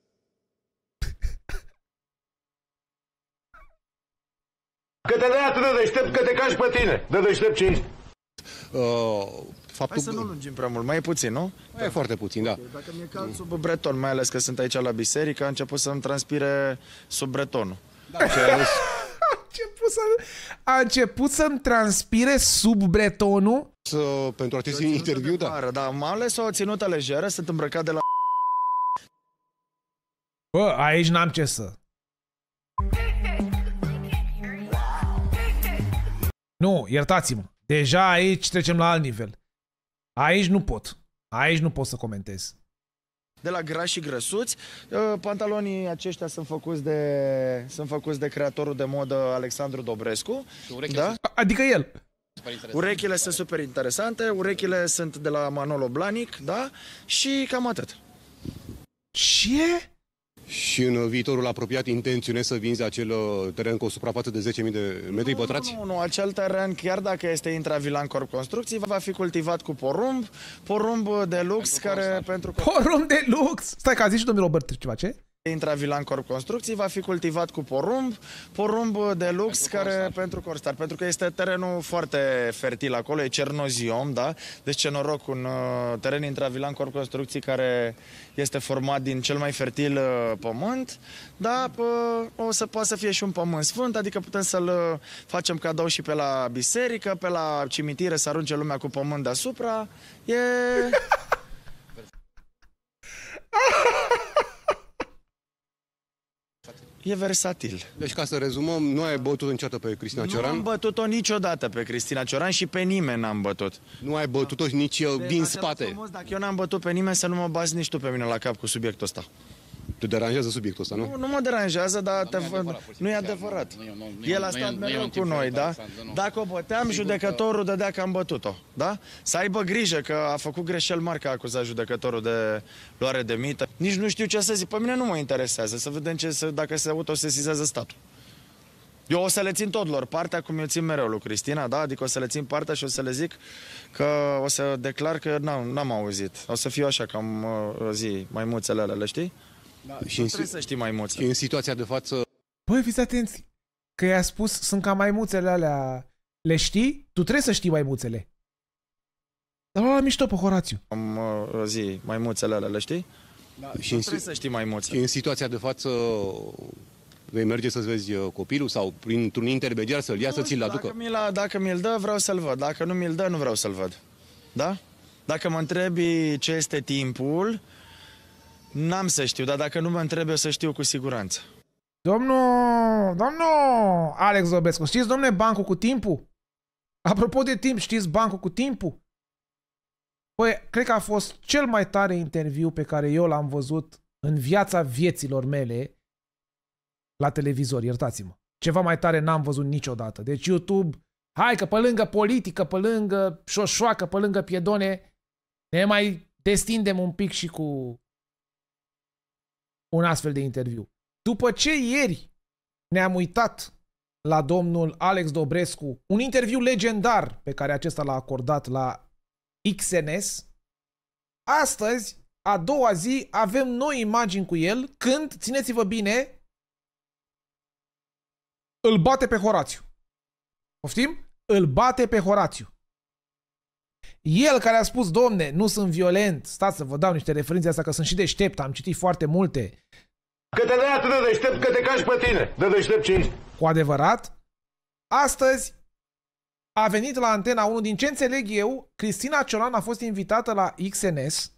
Că te dai atât de deștept că te cași pe tine. De deștept ce ești. Hai să nu lungim prea mult, mai e puțin, nu? E foarte puțin, da. Dacă mi-e cald sub breton, mai ales că sunt aici la biserică, a început să-mi transpire sub bretonul. Da, A început să-mi transpire sub bretonul? Pentru acest interviu, da. Da, m-am ales o ținută lejeră, sunt îmbrăcat de la... Bă, aici n-am ce să... Nu, iertați-mă. Deja aici trecem la alt nivel. Aici nu pot. Aici nu pot să comentez. De la grași și grăsuți, pantalonii aceștia sunt făcuți de creatorul de modă Alexandru Dobrescu. Da? Adică el. Urechile sunt super interesante, urechile sunt de la Manolo Blahnik, da? Și cam atât. Ce? Și în viitorul apropiat intenționezi să vinzi acel teren cu o suprafață de 10.000 de metri pătrați? Nu, acel teren, chiar dacă este Intravilan Corp Construcții, va fi cultivat cu porumb de lux pentru Porumb de lux! Stai că a zis și domnul Robert ceva, ce? Intravilan Corp Construcții va fi cultivat cu porumb de lux pentru Corstar, pentru că este terenul foarte fertil acolo, e cernoziom, da? Deci ce noroc, un teren Intravilan Corp Construcții care este format din cel mai fertil pământ, da? Poate să fie și un pământ sfânt, adică putem să-l facem cadou și pe la biserică, pe la cimitire, să arunce lumea cu pământ deasupra. E versatil. Deci, ca să rezumăm, nu ai bătut niciodată pe Cristina Cioran? Nu am bătut-o niciodată pe Cristina Cioran și pe nimeni n-am bătut. Nu ai bătut-o nici din spate? Frumos, dacă eu n-am bătut pe nimeni, să nu mă bazi nici tu pe mine la cap cu subiectul ăsta. Te deranjează subiectul ăsta, nu? Nu mă deranjează, dar nu e adevărat. El a stat mereu cu noi, da? Dacă o băteam, judecătorul dădea că am bătut-o, da? Să aibă grijă că a făcut greșeli mari că a acuzat judecătorul de luare de mită. Nici nu știu ce să zic, pe mine nu mă interesează, să vedem dacă se autosesizează statul. Eu o să le țin tot lor partea, cum eu țin mereu lui Cristina, da? Adică o să le țin partea și o să le zic că o să declar că n-am auzit. O să fiu așa, cam zi, maimuțele alea, le știi? Da, și trebuie să știi maimuțe. Și în situația de față... Băi, fiți atenți, că i-a spus, sunt ca maimuțele alea, le știi? Tu trebuie să știi maimuțele. Dar la mișto pe Horațiu. Zi, maimuțele alea, le știi? Da, și trebuie să știi maimuțe. Și în situația de față vei merge să-ți vezi copilul sau printr-un intermediar să-l ia, să ți-l aducă? Dacă mi-l dă, vreau să-l văd. Dacă nu mi-l dă, nu vreau să-l văd. Da? Dacă mă întrebi ce este timpul, n-am să știu, dar dacă nu mă întreb, eu să știu cu siguranță. Domnul Alex Dobrescu, știți, domnule, bancul cu timpul? Apropo de timp, știți bancul cu timpul? Păi, cred că a fost cel mai tare interviu pe care eu l-am văzut în viața vieților mele la televizor, iertați-mă. Ceva mai tare n-am văzut niciodată. Deci YouTube, hai că pe lângă politică, pe lângă șoșoacă, pe lângă piedone, ne mai destindem un pic și cu un astfel de interviu. După ce ieri ne-am uitat la domnul Alex Dobrescu, un interviu legendar pe care acesta l-a acordat la XNS, astăzi, a doua zi, avem noi imagini cu el când, țineți-vă bine, îl bate pe Horațiu. Poftim? Îl bate pe Horațiu. El care a spus, domne, nu sunt violent, stați să vă dau niște referințe astea că sunt și deștept, am citit foarte multe. Că te dai atât de deștept că te cași pe tine. De deștept ce ești. Cu adevărat, astăzi a venit la Antena 1, din ce înțeleg eu, Cristina Cioran a fost invitată la XNS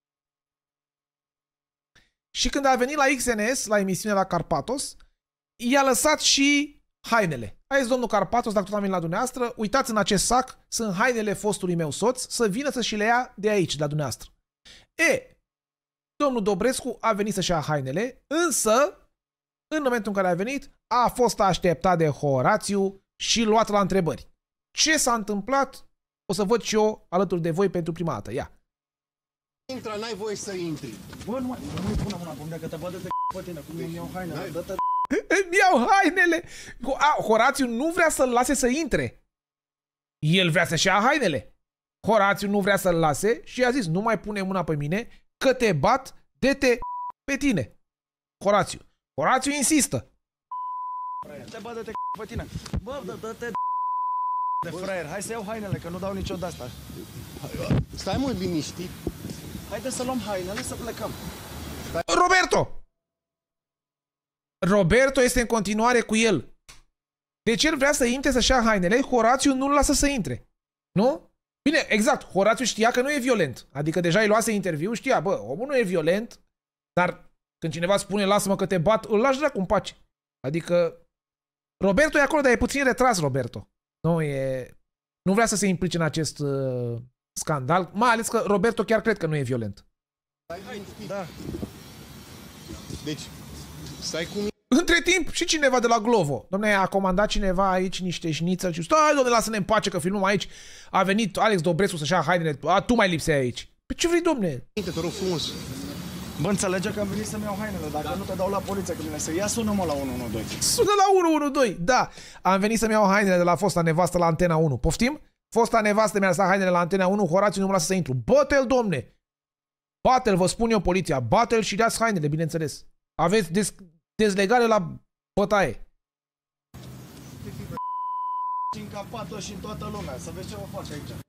și când a venit la XNS, la emisiunea la Carpatos, i-a lăsat și hainele. A zis domnul Carpatos, dacă tot am venit la dumneavoastră, uitați în acest sac, sunt hainele fostului meu soț, să vină să și le ia de aici, de la dumneavoastră. Domnul Dobrescu a venit să-și ia hainele, însă, în momentul în care a venit, a fost așteptat de Horațiu și luat la întrebări. Ce s-a întâmplat? O să văd și eu alături de voi pentru prima dată. Ia! Intra, n-ai voie să intri. Bă, nu-i pune mâna pe mine, că te bate de pe tine, cum îmi iau hainele, dă-te. Îmi iau hainele! Horațiu nu vrea să-l lase să intre. El vrea să-și ia hainele. Horațiu nu vrea să-l lase și a zis, nu mai pune mâna pe mine, că te bat de pe tine. Horațiu insistă. Te bate de pe tine. Bă, dă-te de fraier. Hai să iau hainele, că nu dau nicio de-asta. Stai mă liniștit. Haide să luăm hainele, să plecăm. Roberto este în continuare cu el. Deci el vrea să intre să-și ia hainele, Horațiu nu-l lasă să intre. Nu? Bine, exact, Horațiu știa că nu e violent. Adică deja îi luase interviu, știa, bă, omul nu e violent, dar când cineva spune, lasă-mă că te bat, îl lași dracu în pace. Adică Roberto e acolo, dar e puțin retras, Roberto. Nu vrea să se implice în acest scandal, mai ales că Roberto chiar cred că nu e violent. Da. Deci, stai cu mine. Între timp și cineva de la Glovo. Dom'le, a comandat cineva aici niște șnițări și stai, dom'le, lasă-ne în pace că filmăm aici. A venit Alex Dobrescu să-și ia hainele. Tu mai lipseai aici. Pe ce vrei, dom'le? Te rog frumos. Bă, înțelege că am venit să-mi iau hainele, dacă nu te dau la poliție când vine să ia, sună-mă la 112. Sună la 112, da. Am venit să-mi iau hainele de la fosta nevastă la Antena 1. Poftim? Fosta nevastă mi-a lăsat hainele la Antena 1, Horațiu nu mă lasă să intru. Bate-l, domne! Bate-l, vă spun eu, poliția. Bate-l și dați hainele, bineînțeles. Aveți dezlegare la bătaie. Și în Capato și în toată lumea, să vezi ce vă faci aici.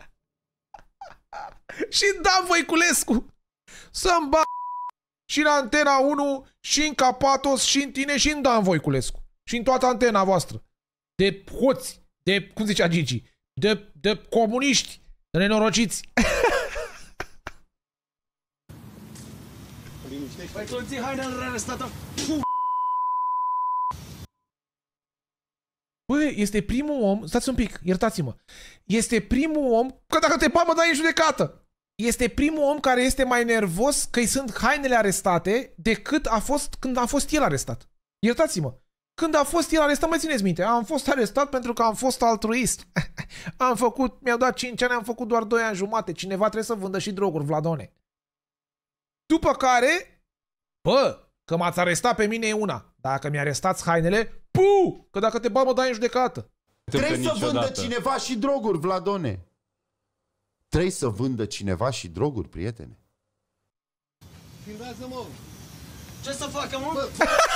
Și Dan Voiculescu să-mi ba și în Antena 1, și în Capatos, și în tine, și în Dan Voiculescu. Și în toată antena voastră. De hoți, de, cum zicea Gigi, de comuniști, de nenorociți. Păi tu ții hainele rearestată. Bă, este primul om, stați un pic, iertați-mă. Este primul om, că dacă te mă dai în judecată. Este primul om care este mai nervos că îi sunt hainele arestate decât a fost când a fost el arestat. Iertați-mă. Când a fost el arestat, mai țineți minte, am fost arestat pentru că am fost altruist. Am făcut, mi-au dat 5 ani, am făcut doar 2 ani jumate. Cineva trebuie să vândă și droguri, Vladone. După care, bă, că m-ați arestat pe mine e una. Dacă mi-arestați hainele, că dacă te mă dai în judecată. Trebuie să vândă cineva și droguri, Vladone. Trebuie să vândă cineva și droguri, prietene. Filmează-mă! Ce să facă, mă?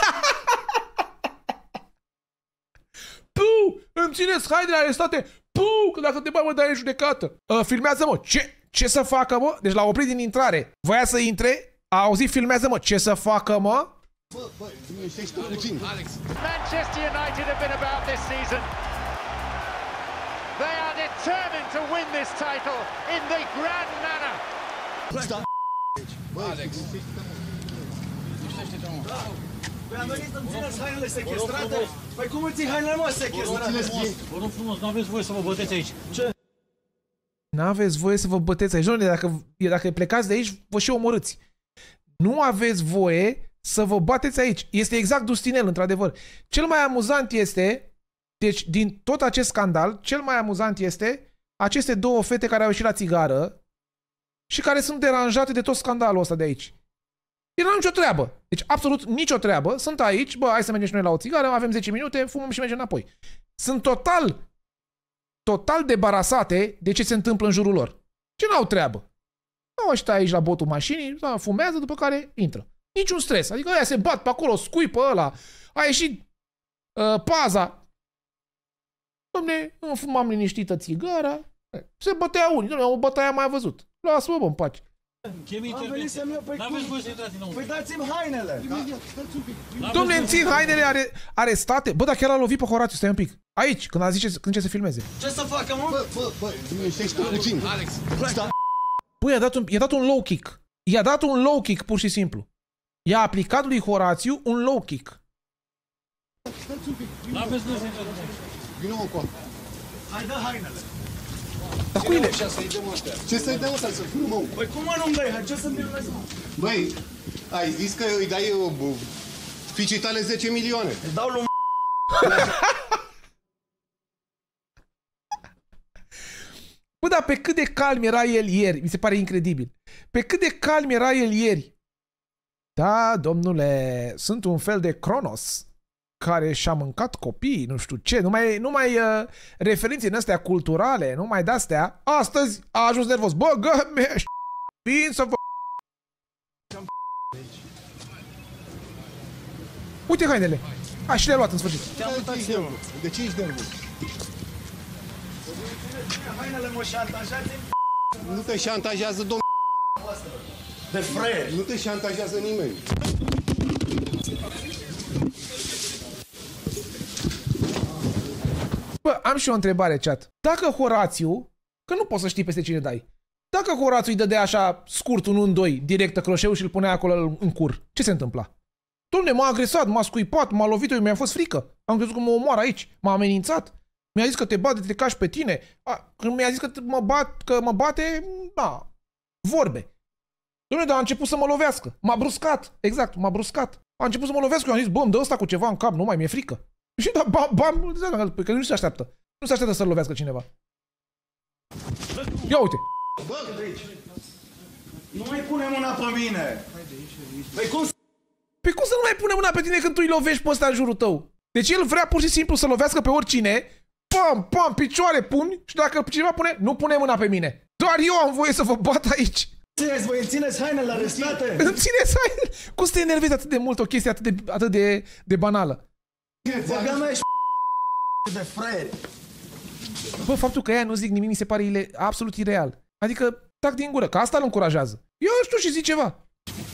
Îmi țineți hainele arestate, că dacă te mă dai în judecată. Filmează-mă, ce să facă, mă? Deci l-a oprit din intrare. Voia să intre, a auzit, filmează-mă, ce să facă, mă? Bă, liniștește puțin. Alex. Manchester United have been about this season. They are determined to win this title in the grand manner. Alex. Păi am venit să-mi țineți hainele sechestrate? Păi cum îți ții hainele, mă, sechestrate? Vă rog frumos, nu aveți voie să vă băteți aici. Ce? N-aveți voie să vă băteți aici. Doamne, dacă plecați de aici, vă și omorâți. Nu aveți voie să vă bateți aici. Este exact Dustinel, într-adevăr. Cel mai amuzant este, deci din tot acest scandal, cel mai amuzant este aceste două fete care au ieșit la țigară și care sunt deranjate de tot scandalul ăsta de aici. Ei n-au nicio treabă. Deci absolut nicio treabă. Sunt aici, bă, hai să mergem și noi la o țigară, avem 10 minute, fumăm și mergem înapoi. Sunt total debarasate de ce se întâmplă în jurul lor. Ce n-au treabă. Au ăștia aici la botul mașinii, fumează, după care intră. Niciun stres. Adică ăia se bat pe acolo, scuipă ăla. A ieșit paza. Dom'le, îmi fumam liniștită țigara. Se bătea unii. Dom'le, o bătaie am mai văzut. Lasă-mă, bă, în pace. Am venit să-mi iau, păi N-aveți voie să intrați înăuntru. Păi dați-mi hainele! Dom'le, îmi țin hainele arestate. Bă, dar chiar l-a lovit pe Horațiu, stai un pic. Aici, când a zis când ce să filmeze. Ce să facă, mă? Bă, liniștește puțin. Alex. Bă, i-a dat un low kick. I-a dat un low kick, pur și simplu. I-a aplicat lui Horațiu un low kick. N-aveți voie să intrați înăuntru. Vină mă cu Hai, dă hainele! Dar cu ele. Ce să-i dăm ăsta, să filmăm? Păi cum mă nu-mi dai? Hai, ce să-mi filmezi, mă? Băi, ai zis că îi dai fiicii tale 10 milioane. Îi dau lui Bă, dar pe cât de calm era el ieri, mi se pare incredibil. Pe cât de calm era el ieri. Da, domnule, sunt un fel de Cronos care și-a mâncat copiii, nu știu ce, numai referințe în astea culturale, numai de-astea. Astăzi a ajuns nervos. Bă, vin să vă... Uite hainele. A, și le-a luat în sfârșit. De ce ești nervos? hainele, mă, șantajați. Nu te șantajează, domnule. De fraieri. Nu te șantajează nimeni. Bă, am și o întrebare, chat. Dacă Horațiu, că nu poți să știi peste cine dai, dacă Horațiu îi dădea așa scurt un 1-2, direct croșeu și îl punea acolo în cur, ce se întâmpla? Dom'le, m-a agresat, m-a scuipat, m-a lovit, eu mi-a fost frică. Am crezut că mă omoară aici, m-a amenințat. Mi-a zis că te bate, te cași pe tine. Când mi-a zis că mă bate, da, vorbe. Dom'le, dar a început să mă lovească. M-a bruscat, exact, m-a bruscat. A început să mă lovesc, eu am zis, bă, îmi dă ăsta cu ceva în cap, nu mai mi-e frică. Și da, bam, că nu se așteaptă. Nu se așteaptă să-l lovească cineva. Ia uite. Bă, nu mai pune mâna pe mine! Păi cum să nu mai pune mâna pe tine când tu îi lovești pe ăsta în jurul tău? Deci el vrea pur și simplu să lovească pe oricine, pam, picioare, pumni, și dacă cineva pune, nu pune mâna pe mine. Doar eu am voie să vă bat aici. Voi țineți hainele arestate? Îmi țineți hainele? Cum să te enervezi atât de mult o chestie atât de banală? Băga mea ești de fraieri. Bă, faptul că ea nu zic nimic mi se pare absolut ireal. Adică, tac din gură, că asta îl încurajează. Eu știu și zic ceva.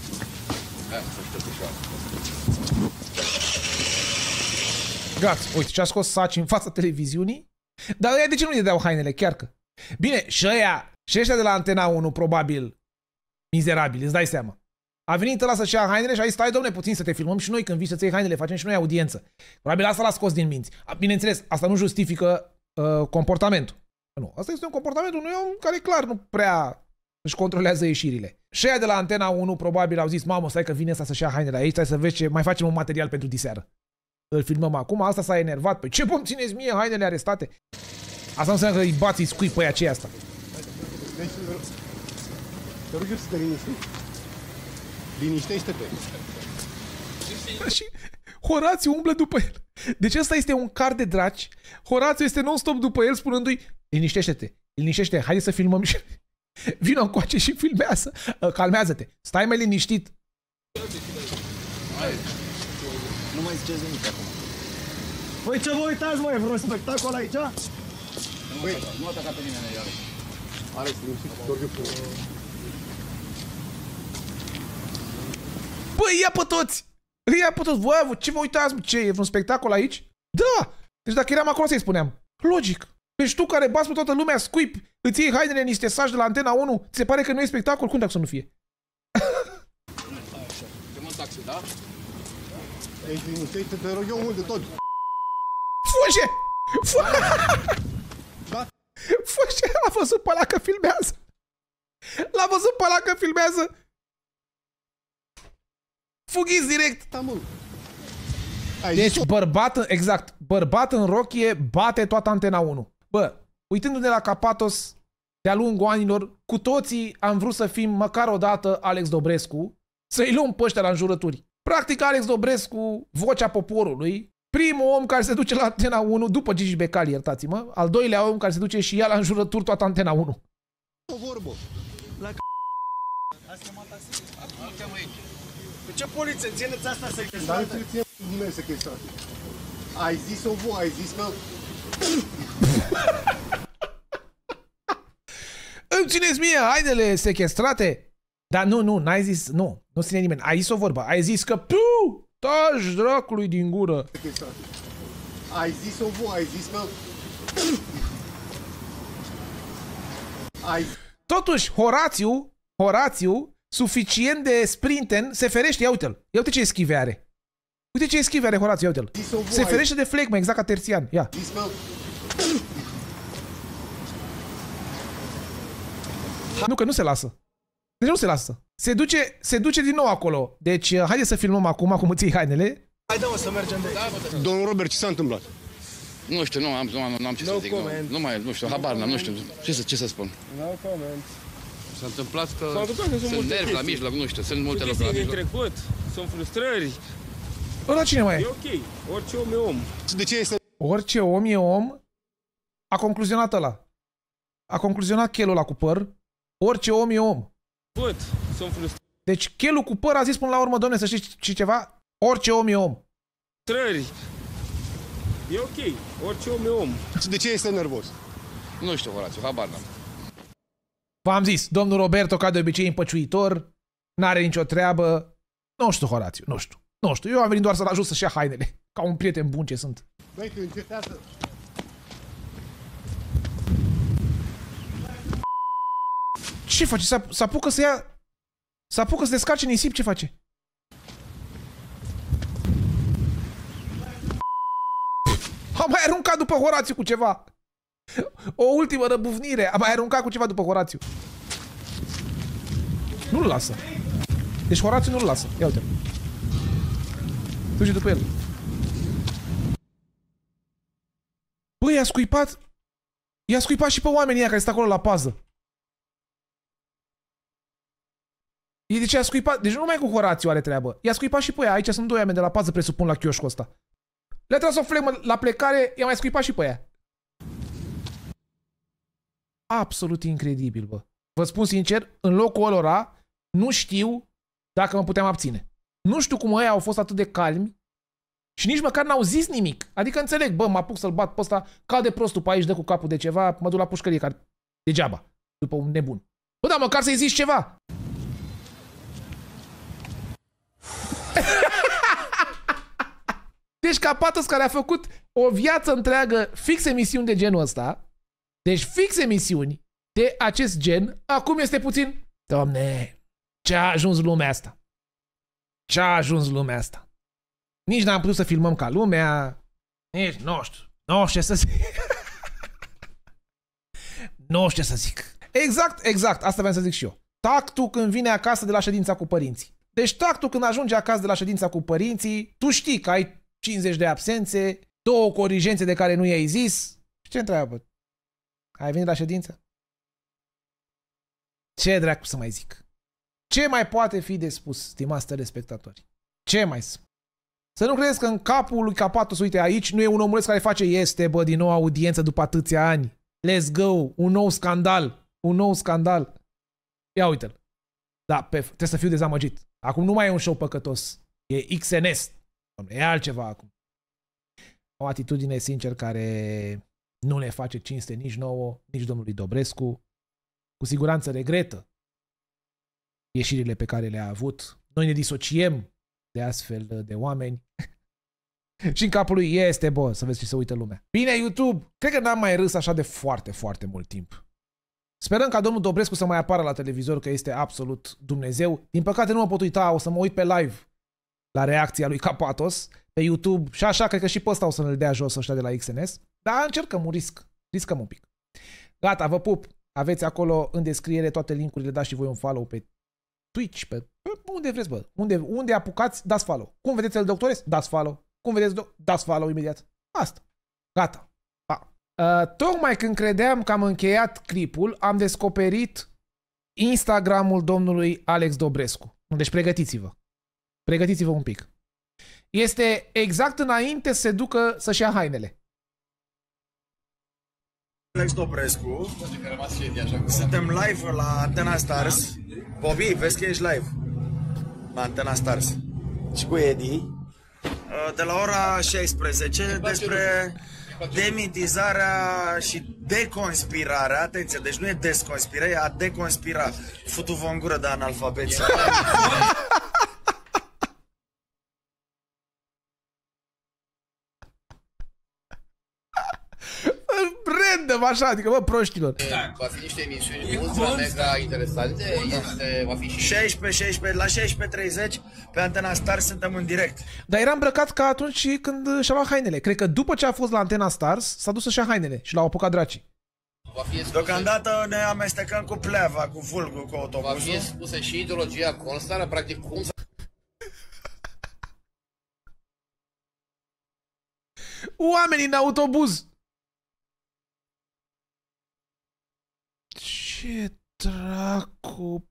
Gați, uite ce-a scos Saci în fața televiziunii. Dar ăia de ce nu îi dădeau hainele, chiar că? Bine, și ăștia de la Antena 1, probabil, mizerabili, îți dai seama. A venit ăla să-și ia hainele și a zis, stai, domne, puțin să te filmăm și noi când vii să-ți iei hainele, facem și noi audiență. Probabil asta l-a scos din minți. Bineînțeles, asta nu justifică comportamentul. Nu, asta este un comportament unui om care clar nu prea își controlează ieșirile. Și aia de la Antena 1 probabil au zis, mamă, stai că vine ăsta să-și ia hainele aici, stai să vezi ce mai facem un material pentru diseară. Îl filmăm acum, asta s-a enervat. Păi ce vom țineți mie hainele arestate? Asta înseamnă că îi bați, îi scui pe aceea asta. Deci, te rog eu să te liniștești. Liniștește-te. Și Horațiu umblă după el. Deci ăsta este un car de draci. Horațiu este non-stop după el spunându-i, liniștește-te, liniștește-te, haide să filmăm și... Vino încoace și filmează. Calmează-te, stai mai liniștit. Nu mai ziceți nimic acum. Păi ce vă uitați, mă, e vreun spectacol aici? Băi, nu ataca pe nimeni, Alex. Alex, liniștit, Băi, ia pe toți! Îi ia pe toți! Voi, ce vă uitați? Ce, e vreun spectacol aici? Da! Deci dacă eram acolo să-i spuneam. Logic. Deci tu care bați pe toată lumea, scuipi, îți iei hainele niște saci de la Antena 1, ți se pare că nu e spectacol? Cum dacă să nu fie? Te mă taxi, da? Ești liniștește, te rog eu mult de tot. Fuge! Fuge! L-a văzut pe ăla că filmează! L-a văzut pe ăla că filmează! Fughiți direct! Da, mă. Deci bărbat în rochie bate toată Antena 1. Bă, uitându-ne la Capatos de-a lungul anilor, cu toții am vrut să fim măcar o dată Alex Dobrescu, să-i luăm pe ăștia la înjurături. Practic Alex Dobrescu, vocea poporului, primul om care se duce la Antena 1, după Gigi Becali, iertați-mă, al doilea om care se duce și ia la înjurături toată Antena 1. O vorbă. Ce poliție? Țineți asta sequestrată? Dar nu ți-e nimeni sequestrată. Ai zis-o voi, ai zis că... Îmi țineți mie hainele sequestrate? Dar nu, n-ai zis, nu ține nimeni. Ai zis o vorbă, ai zis că taci dracului din gură. Sequestrată. Ai zis-o voi, ai zis că... Totuși, Horațiu, suficient de sprinten, se ferește, ia uite-l. Ia uite ce eschive are. Uite ce eschive are Horațiu, ia uite-l. Se ferește de flegmă, exact ca Terțian. Ia. Nu, că nu se lasă. Deci nu se lasă. Se duce din nou acolo. Deci, haide să filmăm acum cum îți iei hainele. Hai, dă-mă să mergem de aici. Domnul Robert, ce s-a întâmplat? Nu știu, nu am ce să zic. Nu știu, habar n-am, nu știu. Ce să spun? No comment. S-a întâmplat că sunt nervi la mijloc, nu știu, sunt multe lucruri la mijloc. Trecut, sunt frustrări. Ăla cine mai e? E ok, orice om e om. De ce este? Orice om e om. A concluzionat ăla. A concluzionat chelul ăla cu păr. Orice om e om. Văd, sunt frustrări. Deci chelul cu păr a zis până la urmă, domne, să știți și ceva? Orice om e om. E ok, orice om e om. De ce este nervos? Nu știu, Horațiu, habar n-am. V-am zis, domnul Roberto, ca de obicei împăciuitor, n-are nicio treabă. Nu știu, Horațiu, nu știu. Eu am venit doar să-l ajut să-și ia hainele. Ca un prieten bun ce sunt. Băi, că încetează. Ce face? S-apucă să ia... S-apucă să descarce nisip, ce face? A mai aruncat după Horațiu cu ceva. O ultimă răbufnire. A mai aruncat cu ceva după Horațiu. Nu-l lasă. Deci Horațiu nu-l lasă. Ia uite. Duci după el. Băi, i-a scuipat. I-a scuipat și pe oamenii ăia care stă acolo la pază. E de ce a scuipat? Deci nu numai cu Horațiu are treabă. I-a scuipat și pe ea. Aici sunt 2 oameni de la pază, presupun, la chioșcul ăsta. Le-a tras o flemă la plecare, i-a mai scuipat și pe ea. Absolut incredibil, bă. Vă spun sincer, în locul ălora, nu știu dacă mă puteam abține. Nu știu cum ăia au fost atât de calmi și nici măcar n-au zis nimic. Adică înțeleg, bă, mă apuc să-l bat pe ăsta, cade prostul pe aici, dă cu capul de ceva, mă duc la pușcărie, care degeaba, după un nebun. Bă, dar măcar să-i zici ceva. Deci Capatos, care a făcut o viață întreagă fix emisiuni de genul ăsta, deci fix emisiuni de acest gen, acum este puțin... Doamne, ce-a ajuns lumea asta? Ce-a ajuns lumea asta? Nici n-am putut să filmăm ca lumea, nici nu știu ce să zic. Nu știu ce să zic. Exact, asta vreau să zic și eu. Tactul când vine acasă de la ședința cu părinții. Deci tactul când ajunge acasă de la ședința cu părinții, tu știi că ai 50 de absențe, 2 corigențe de care nu i-ai zis. Și ce întreabă? Ai venit la ședință? Ce dracu să mai zic? Ce mai poate fi de spus, stimați telespectatori? Ce mai spun? Să nu credeți că în capul lui Capatos, uite, aici nu e un omuleț care face este, din nou audiență după atâția ani. Let's go! Un nou scandal. Ia uite-l. Da, trebuie să fiu dezamăgit. Acum nu mai e un show păcătos. E XNS. E altceva acum. O atitudine, sincer, care nu ne face cinste nici nouă, nici domnului Dobrescu. Cu siguranță regretă ieșirile pe care le-a avut. Noi ne disociem de astfel de oameni. Și în capul lui este, bă, să vezi ce se uită lumea. Bine, YouTube, cred că n-am mai râs așa de foarte, foarte mult timp. Sperăm ca domnul Dobrescu să mai apară la televizor, că este absolut Dumnezeu. Din păcate nu mă pot uita, o să mă uit pe live la reacția lui Capatos pe YouTube și așa, cred că și pe ăsta o să ne-l dea jos ăștia de la XNS. Dar încercăm riscăm un pic. Gata, vă pup. Aveți acolo în descriere toate linkurile, dați și voi un follow pe Twitch, pe unde vreți, bă. Unde apucați, dați follow. Cum vedeți El Doctores? Dați follow. Cum vedeți, dați follow imediat. Asta. Gata. Tocmai când credeam că am încheiat clipul, am descoperit Instagramul domnului Alex Dobrescu. Deci pregătiți-vă. Pregătiți-vă un pic. Este exact înainte să se ducă să-și ia hainele. Alex Dobrescu. Suntem live la Antena Stars. Bobby, vezi că ești live la Antena Stars. Și cu Edi. De la ora 16 despre demitizarea și deconspirarea. Atenție, deci nu e desconspirare, e a deconspira. Futu-vă în gură de analfabeți. Random, așa, adică, bă, proștilor. Da, va fi niște emisiuni ultra mega interesante, va fi și... 16, la 16:30 pe Antena Stars suntem în direct. Dar era îmbrăcat ca atunci când și-a luat hainele. Cred că după ce a fost la Antena Stars, s-a dus să-și ia hainele și l-au apucat dracii. Deocamdată ne amestecăm cu pleava, cu vulgul, cu autobuzul. Va fi expusă și ideologia Constar, practic cum să... Oamenii în autobuz! Ce dracu...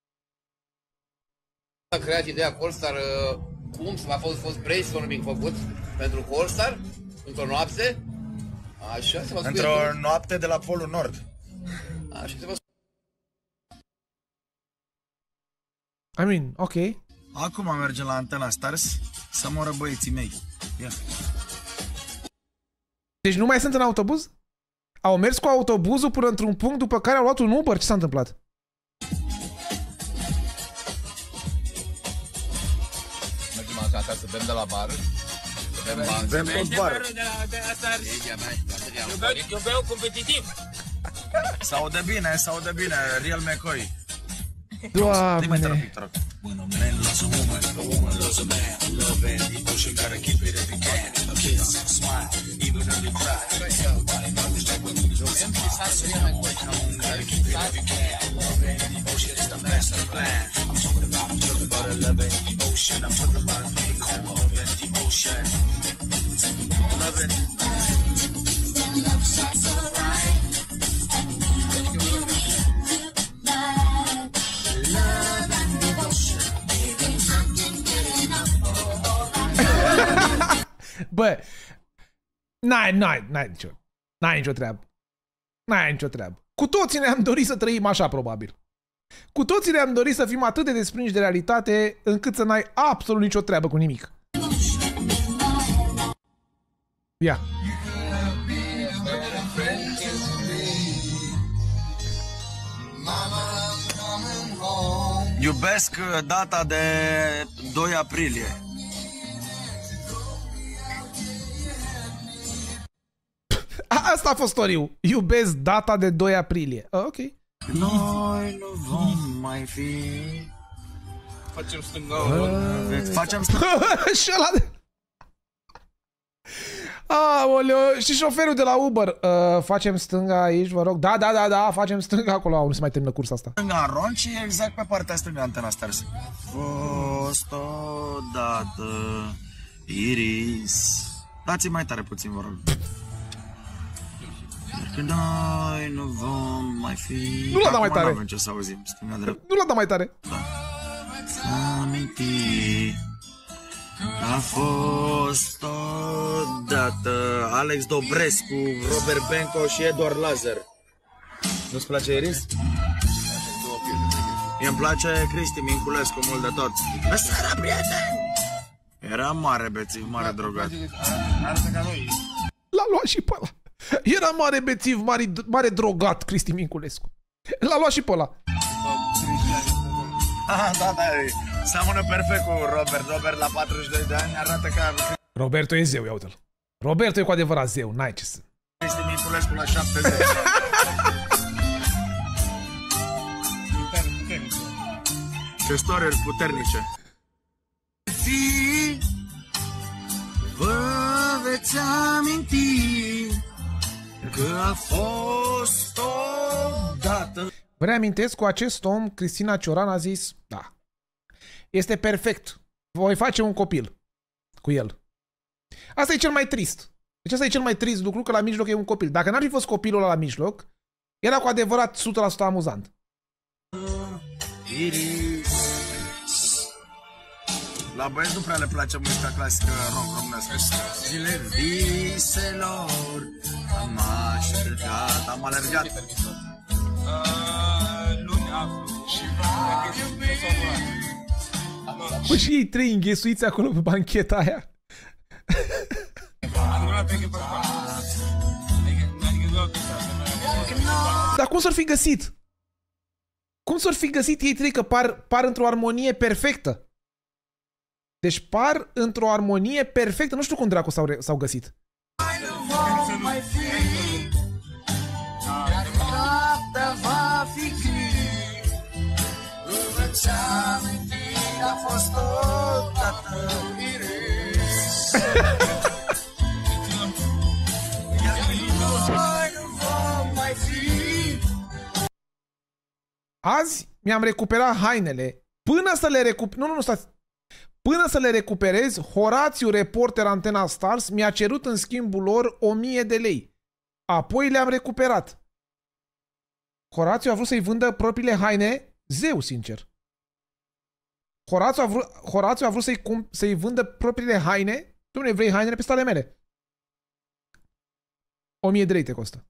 A creat ideea Colstar, cum a fost brainstorming făcut pentru Colstar, într-o noapte. Așa se va spune. Într-o noapte de la Polul Nord. Așa se va I mean, ok. Acum mergem la Antena Stars să moră băieții mei. Ia. Deci nu mai sunt în autobuz? Au mers cu autobuzul până într-un punct, după care au luat un Uber. Ce s-a întâmplat? mergem acasă să bem de la bar. Bem tot bar. Eu beau competitiv. S-aude bine, Real McCoy. Doamne! Bă, n-ai nicio treabă. N-ai nicio treabă. Cu toții ne-am dorit să trăim așa, probabil. Cu toții ne-am dorit să fim atât de desprinși de realitate încât să n-ai absolut nicio treabă cu nimic. Ia. Iubesc data de 2 aprilie. Asta a fost storiul. Iubesc data de 2 aprilie. Ok. Noi nu vom mai fi. Facem stânga. Facem stânga. Și ăla de... Aoleo, și șoferul de la Uber. Facem stânga aici, vă rog. Da, facem stânga acolo. Nu se mai termină cursa asta. Stânga în rond și exact pe partea stângă Antena Stars. Fost odată Iris. Dați-mi mai tare puțin, vă rog. Când noi nu vom mai fi... Nu l-a dat mai tare. Nu avem ce să auzim. Stânga drept. Nu l-a dat mai tare. Da. Aminti. A fost odată Alex Dobrescu, Robert Benco și Eduard Lazar. Nu-ți place Iris? Mie îmi place Cristi Minculescu mult de tot. Bună seara, prieteni! Era mare bețiv, mare drogat. L-a luat și pe ăla. Era mare bețiv, mare drogat, Cristi Minculescu. L-a luat și pe ăla. Da, seamănă perfect cu Robert. Robert la 42 de ani arată ca... Roberto e zeu, ia uite-l. Roberto e cu adevărat zeu, n-ai ce să... Cristi Minculescu la 70. Gestoriuri puternice. Vă veți aminti că a fost odată. Vă reamintesc, cu acest om, Cristina Cioran a zis, da, este perfect, voi face un copil cu el. Asta e cel mai trist. Deci asta e cel mai trist lucru, că la mijloc e un copil. Dacă n-ar fi fost copilul ăla la mijloc, era cu adevărat 100% amuzant. La băieți nu prea le place muzica clasică rock românească. Zile viselor am așteptat, am alergat. Luni aflu și Bă, și ei trei înghesuiți acolo pe bancheta aia. Dar cum s-ar fi găsit? Cum s-ar fi găsit ei trei, că par într-o armonie perfectă? Deci par într-o armonie perfectă. Nu știu cum dracu s-au găsit. Azi mi-am recuperat hainele. Până să le stați. Până să le recuperez, Horațiu, reporter Antena Stars, mi-a cerut în schimbul lor 1000 de lei. Apoi le-am recuperat. Horațiu a vrut să-i vândă propriile haine? Zeu, sincer. Horațiu a vrut să-i vândă propriile haine? Dumne, vrei hainele pe stale mele? 1000 de lei te costă.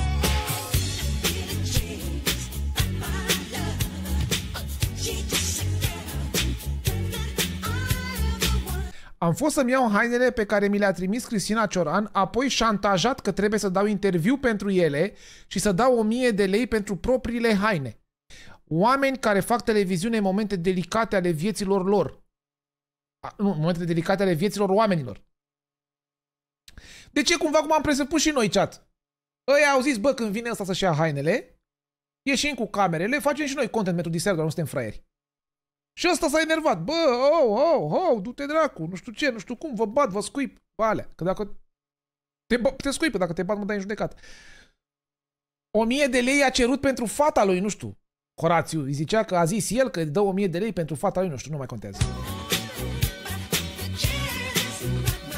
Am fost să-mi iau hainele pe care mi le-a trimis Cristina Cioran, apoi șantajat că trebuie să dau interviu pentru ele și să dau 1000 de lei pentru propriile haine. Oameni care fac televiziune în momente delicate ale vieților lor. Nu, în momente delicate ale vieților oamenilor. De ce cumva cum am presupus și noi, chat? Ăia au zis, bă, când vine ăsta să-și ia hainele, ieșim cu camerele, facem și noi content pentru diseară, doar nu suntem fraieri. Și ăsta s-a enervat. Bă, du-te dracu, nu știu ce, nu știu cum, vă bat, vă scuip. Alea, că dacă te scuipă, dacă te bat, mă dai în judecat. 1000 de lei a cerut pentru fata lui, nu știu. Horațiu îi zicea că a zis el că dă 1000 de lei pentru fata lui, nu știu, nu mai contează.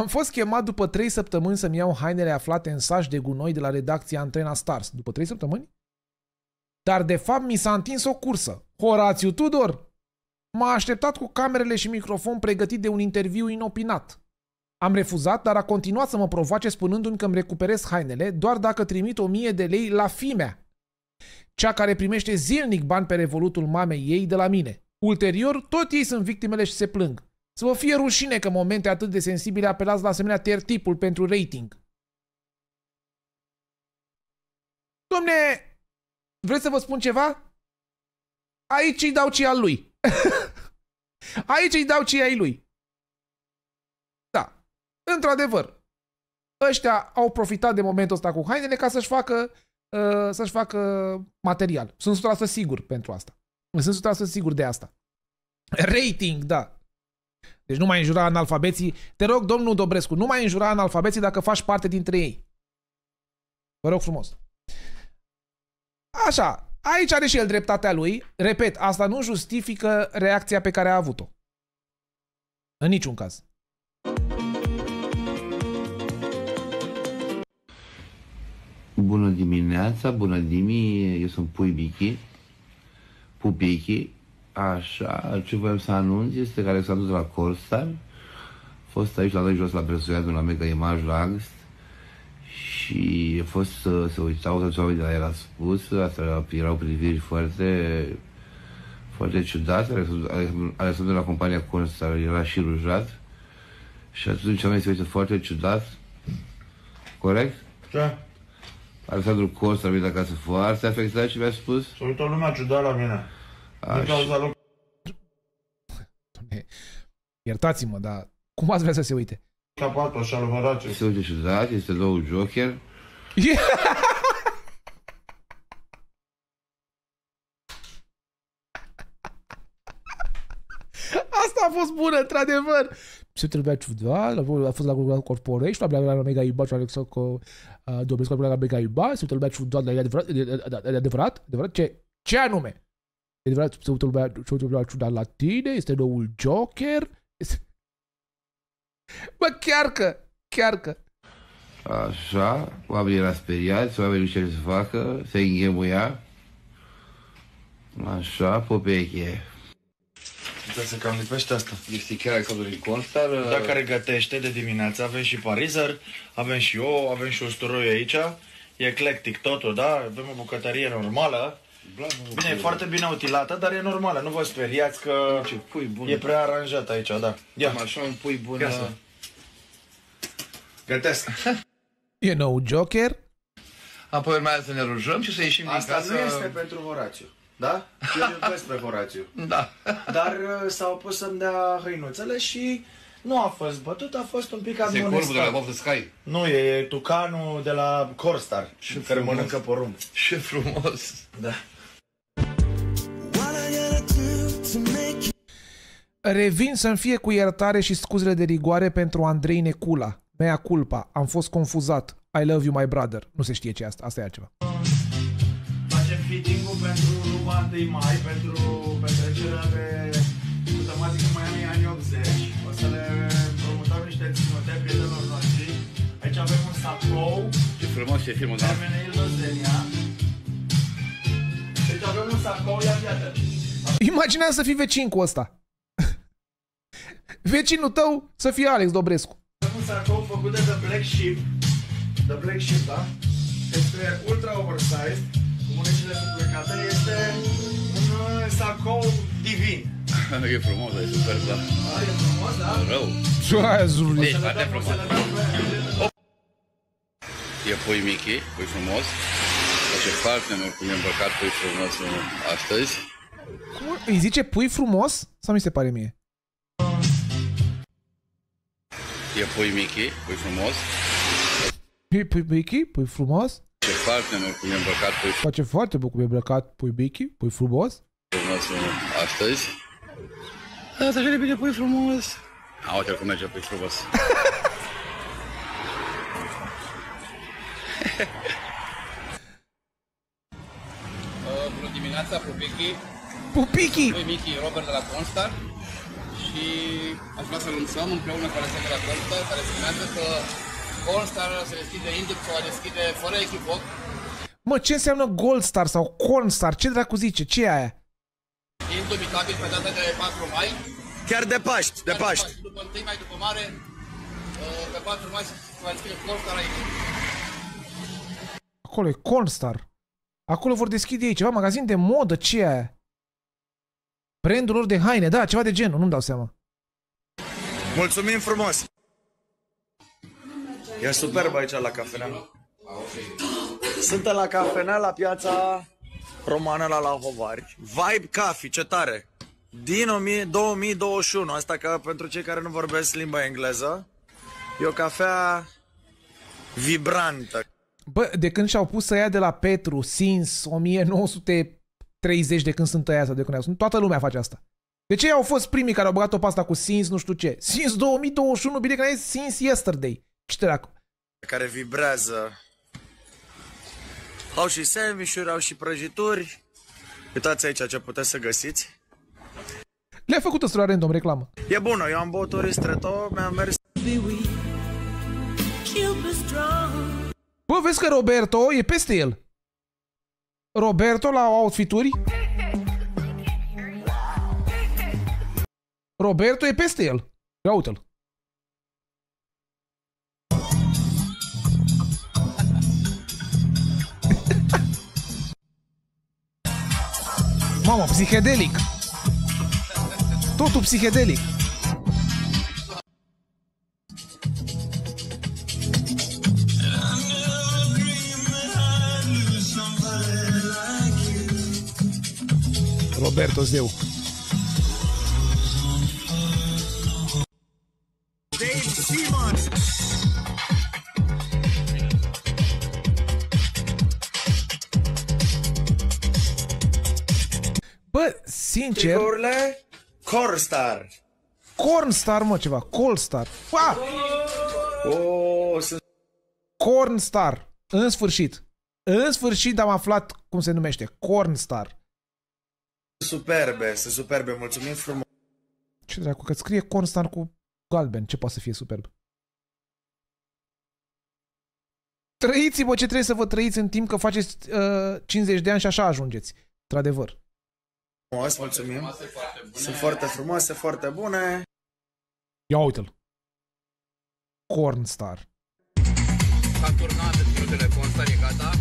fost chemat după 3 săptămâni să-mi iau hainele aflate în saci de gunoi de la redacția Antrena Stars. După 3 săptămâni? Dar de fapt mi s-a întins o cursă. Horațiu Tudor m-a așteptat cu camerele și microfon pregătit de un interviu inopinat. Am refuzat, dar a continuat să mă provoace spunându-mi că îmi recuperez hainele doar dacă trimit 1000 de lei la fimea, cea care primește zilnic bani pe revolutul mamei ei de la mine. Ulterior, tot ei sunt victimele și se plâng. Să vă fie rușine că în momente atât de sensibile apelați la asemenea tertipul pentru rating. Dom'le, vreți să vă spun ceva? Aici îi dau ce al lui. Aici îi dau ce ai lui. Da. Într-adevăr, ăștia au profitat de momentul ăsta cu hainele ca să-și facă material. Sunt 100% sigur pentru asta. Sunt 100% sigur de asta. Rating, da. Deci nu mai înjura analfabeții. Te rog, domnul Dobrescu, nu mai înjura analfabeții dacă faci parte dintre ei. Vă rog frumos. Așa, aici are și el dreptatea lui. Repet, asta nu justifică reacția pe care a avut-o. În niciun caz. Bună dimineața, bună dimi, eu sunt Pupichi. Așa, ce voiam să anunț este că Alexandru de la Corstar a fost aici la noi jos la Presuiatul la Mega Image la Angst și a fost să se uitau toți oamenii de la el a spus, astea erau priviri foarte ciudate. Alexandru de la compania Corstar era și rujat și atunci oamenii se uită foarte ciudat. Corect? Ce? Alexandru Corstar a venit acasă foarte afectat și mi-a spus. Se uită lumea ciudat la mine. Din cauza lui. Iertați-mă, dar cum ați vrea să se uite? Capatul așa lui Horațiu. Se uite ciudat, este nou Joker. Asta a fost bună, într-adevăr. Se trebuie ciudat, a fost la Corporation, la Mega Ibaș, Alexandru Dobrescu la Mega Ibaș, se trebuie ciudat, e adevărat? Ce anume? E adevărat, se uită ciudat la tine, este noul Joker. Bă, chiar că. Așa, oamenii erau speriați, oamenii nu știu ce să facă, se înghemuia. Așa, Popeche. Uite, se cam lipește asta. Este chiar Alexandru din Constar. Dacă regătește de dimineață, avem și parizer, avem și ouă, avem și usturoi aici. E eclectic totul, da? Avem o bucătărie normală. Bine, e foarte bine utilată, dar e normală. Nu vă speriați că e prea aranjat aici, da. Ia. Așa un pui bun. Gătesc. E nou Joker. Apoi urmează să ne rujăm și să ieșim din casă. Asta nu este pentru Horațiu, da? Eu iubesc pe Horațiu. Da. Dar s-au pus să-mi dea hăinuțele și nu a fost bătut, a fost un pic admonestat. E corbul de la Bob the Sky. Nu, e tucanul de la Corstar, care mănâncă porumb. Ce frumos. Da. Revin să-mi fie cu iertare și scuzele de rigoare pentru Andrei Necula. Mea culpa. Am fost confuzat. I love you, my brother. Nu se știe ce e asta. Asta e altceva. Facem fitting-ul pentru 1 mai, pentru petrecerea de tematică Miami anii 80. O să le promutăm niște ținute prietenilor noștri. Aici avem un sacou. Ce frumos e filmul, da? Termenei Lozenia. Deci avem un sacou, iată. Imaginează să fii vecin cu ăsta. Vecinul tău să fie Alex Dobrescu. Avem un sacou făcut de The Black Sheep. The Black Sheep, da? Este ultra oversized, cu mânecile suplecate. Este un sacou divin. E frumos, e super, da. E frumos, da? Rău. Deci, foarte frumos. E pui Mickey, pui frumos. Face foarte mult cum e îmbrăcat pui frumos astăzi. Cum îi zice pui frumos? Sau mi se pare mie? E pui Mickey, pui frumos. Pui Mickey, pui frumos. Face foarte mult cum e îmbrăcat pui frumos. Face foarte mult cum e îmbrăcat pui Mickey, pui frumos. Frumos astăzi. Asta așa de bine pui frumos. Uite cum merge pui frumos. Bună dimineața, Pupichi. Pupichi! Pui Mickey, Robert de la Constar. și aș vrea să anunțăm împreună cu rețeta la Cornstar, care spunează că Cornstar se deschide index sau a deschide fără echivoc. Mă, ce înseamnă Gold Star sau Cornstar? Ce dracu zice? Ce e aia? Indubitabil pe data de 4 mai. Chiar de Paști, de Paști. După 1 mai, după mare, pe 4 mai se va deschide Cornstar aici. Acolo e Cornstar. Acolo vor deschide ei ceva magazin de modă, ce e aia? Brandul lor de haine, da, ceva de genul, nu-mi dau seama. Mulțumim frumos! E superb aici la cafenea. Suntem la cafenea la piața romană la Hovari. Vibe Coffee, ce tare! Din 2021, asta ca pentru cei care nu vorbesc limba engleză. E o cafea vibrantă. Bă, de când și-au pus să ia de la Petru, since 1930, de când sunt ăia sau de când sunt, toată lumea face asta. De ce au fost primii care au băgat-o pe asta cu since nu știu ce? Since 2021, bine că n-ai since yesterday. Ce dracu? Care vibrează. Au și sandvișuri, au și prăjituri. Uitați aici ce puteți să găsiți. Le-a făcut ăsta la random reclamă. E bună, eu am băut o ristretto, mi-am mers. Bă, vezi că Roberto e peste el. Roberto la outfituri. Roberto e peste el. Ia uite-l. Mamă, psihedelic. Totul psihedelic. Roberto Zeu. Dave Simon. Bă, sincer... Tricourile Cornstar. Cornstar, mă, ceva. Cornstar. Oh, sunt... Cornstar. În sfârșit. În sfârșit am aflat cum se numește. Cornstar. Superbe, sunt superbe. Mulțumim frumos. Ce dracu, că scrie Cornstar cu galben. Ce poate să fie superb? Trăiți-vă ce trebuie să vă trăiți în timp că faceți 50 de ani și așa ajungeți. Într-adevăr. Mulțumim. Sunt foarte frumoase, foarte bune. Ia uite-l. Cornstar. S-a turnat minutele Cornstar, e gata.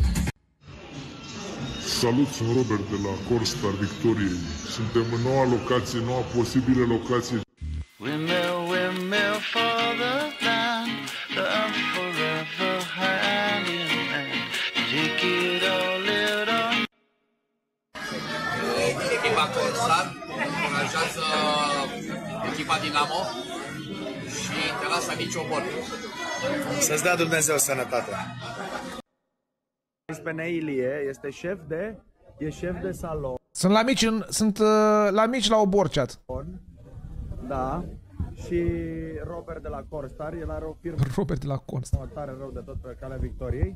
Salut, sunt Robert de la Cornstar Victoriei. Suntem în noua locație, noua posibilă locație. Echipa Cornstar angajează echipa Dinamo și te lasă nici o bol. Să-ți dea Dumnezeu sănătate. Pe Neilie, este șef de salon. Sunt la mici la Oborchat. Da. Și Robert de la Cornstar, el are o firmă. Robert de la Cornstar. Tare rău de tot pe calea Victoriei.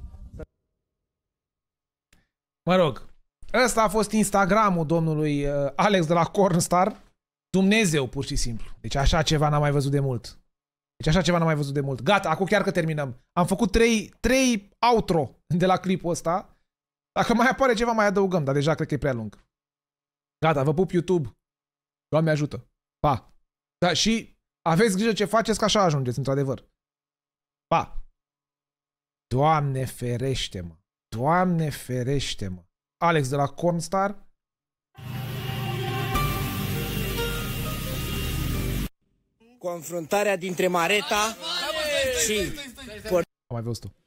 Mă rog, ăsta a fost Instagramul domnului Alex de la Cornstar. Dumnezeu, pur și simplu. Deci așa ceva n-am mai văzut de mult. Gata, acum chiar că terminăm. Am făcut 3 outro de la clipul ăsta. Dacă mai apare ceva, mai adăugăm, dar deja cred că e prea lung. Gata, vă pup YouTube. Doamne ajută. Pa! Da, și aveți grijă ce faceți, că așa ajungeți, într-adevăr. Pa! Doamne ferește-mă! Doamne ferește-mă! Alex de la Cornstar. Confruntarea dintre Mareta și... Am mai văzut-o.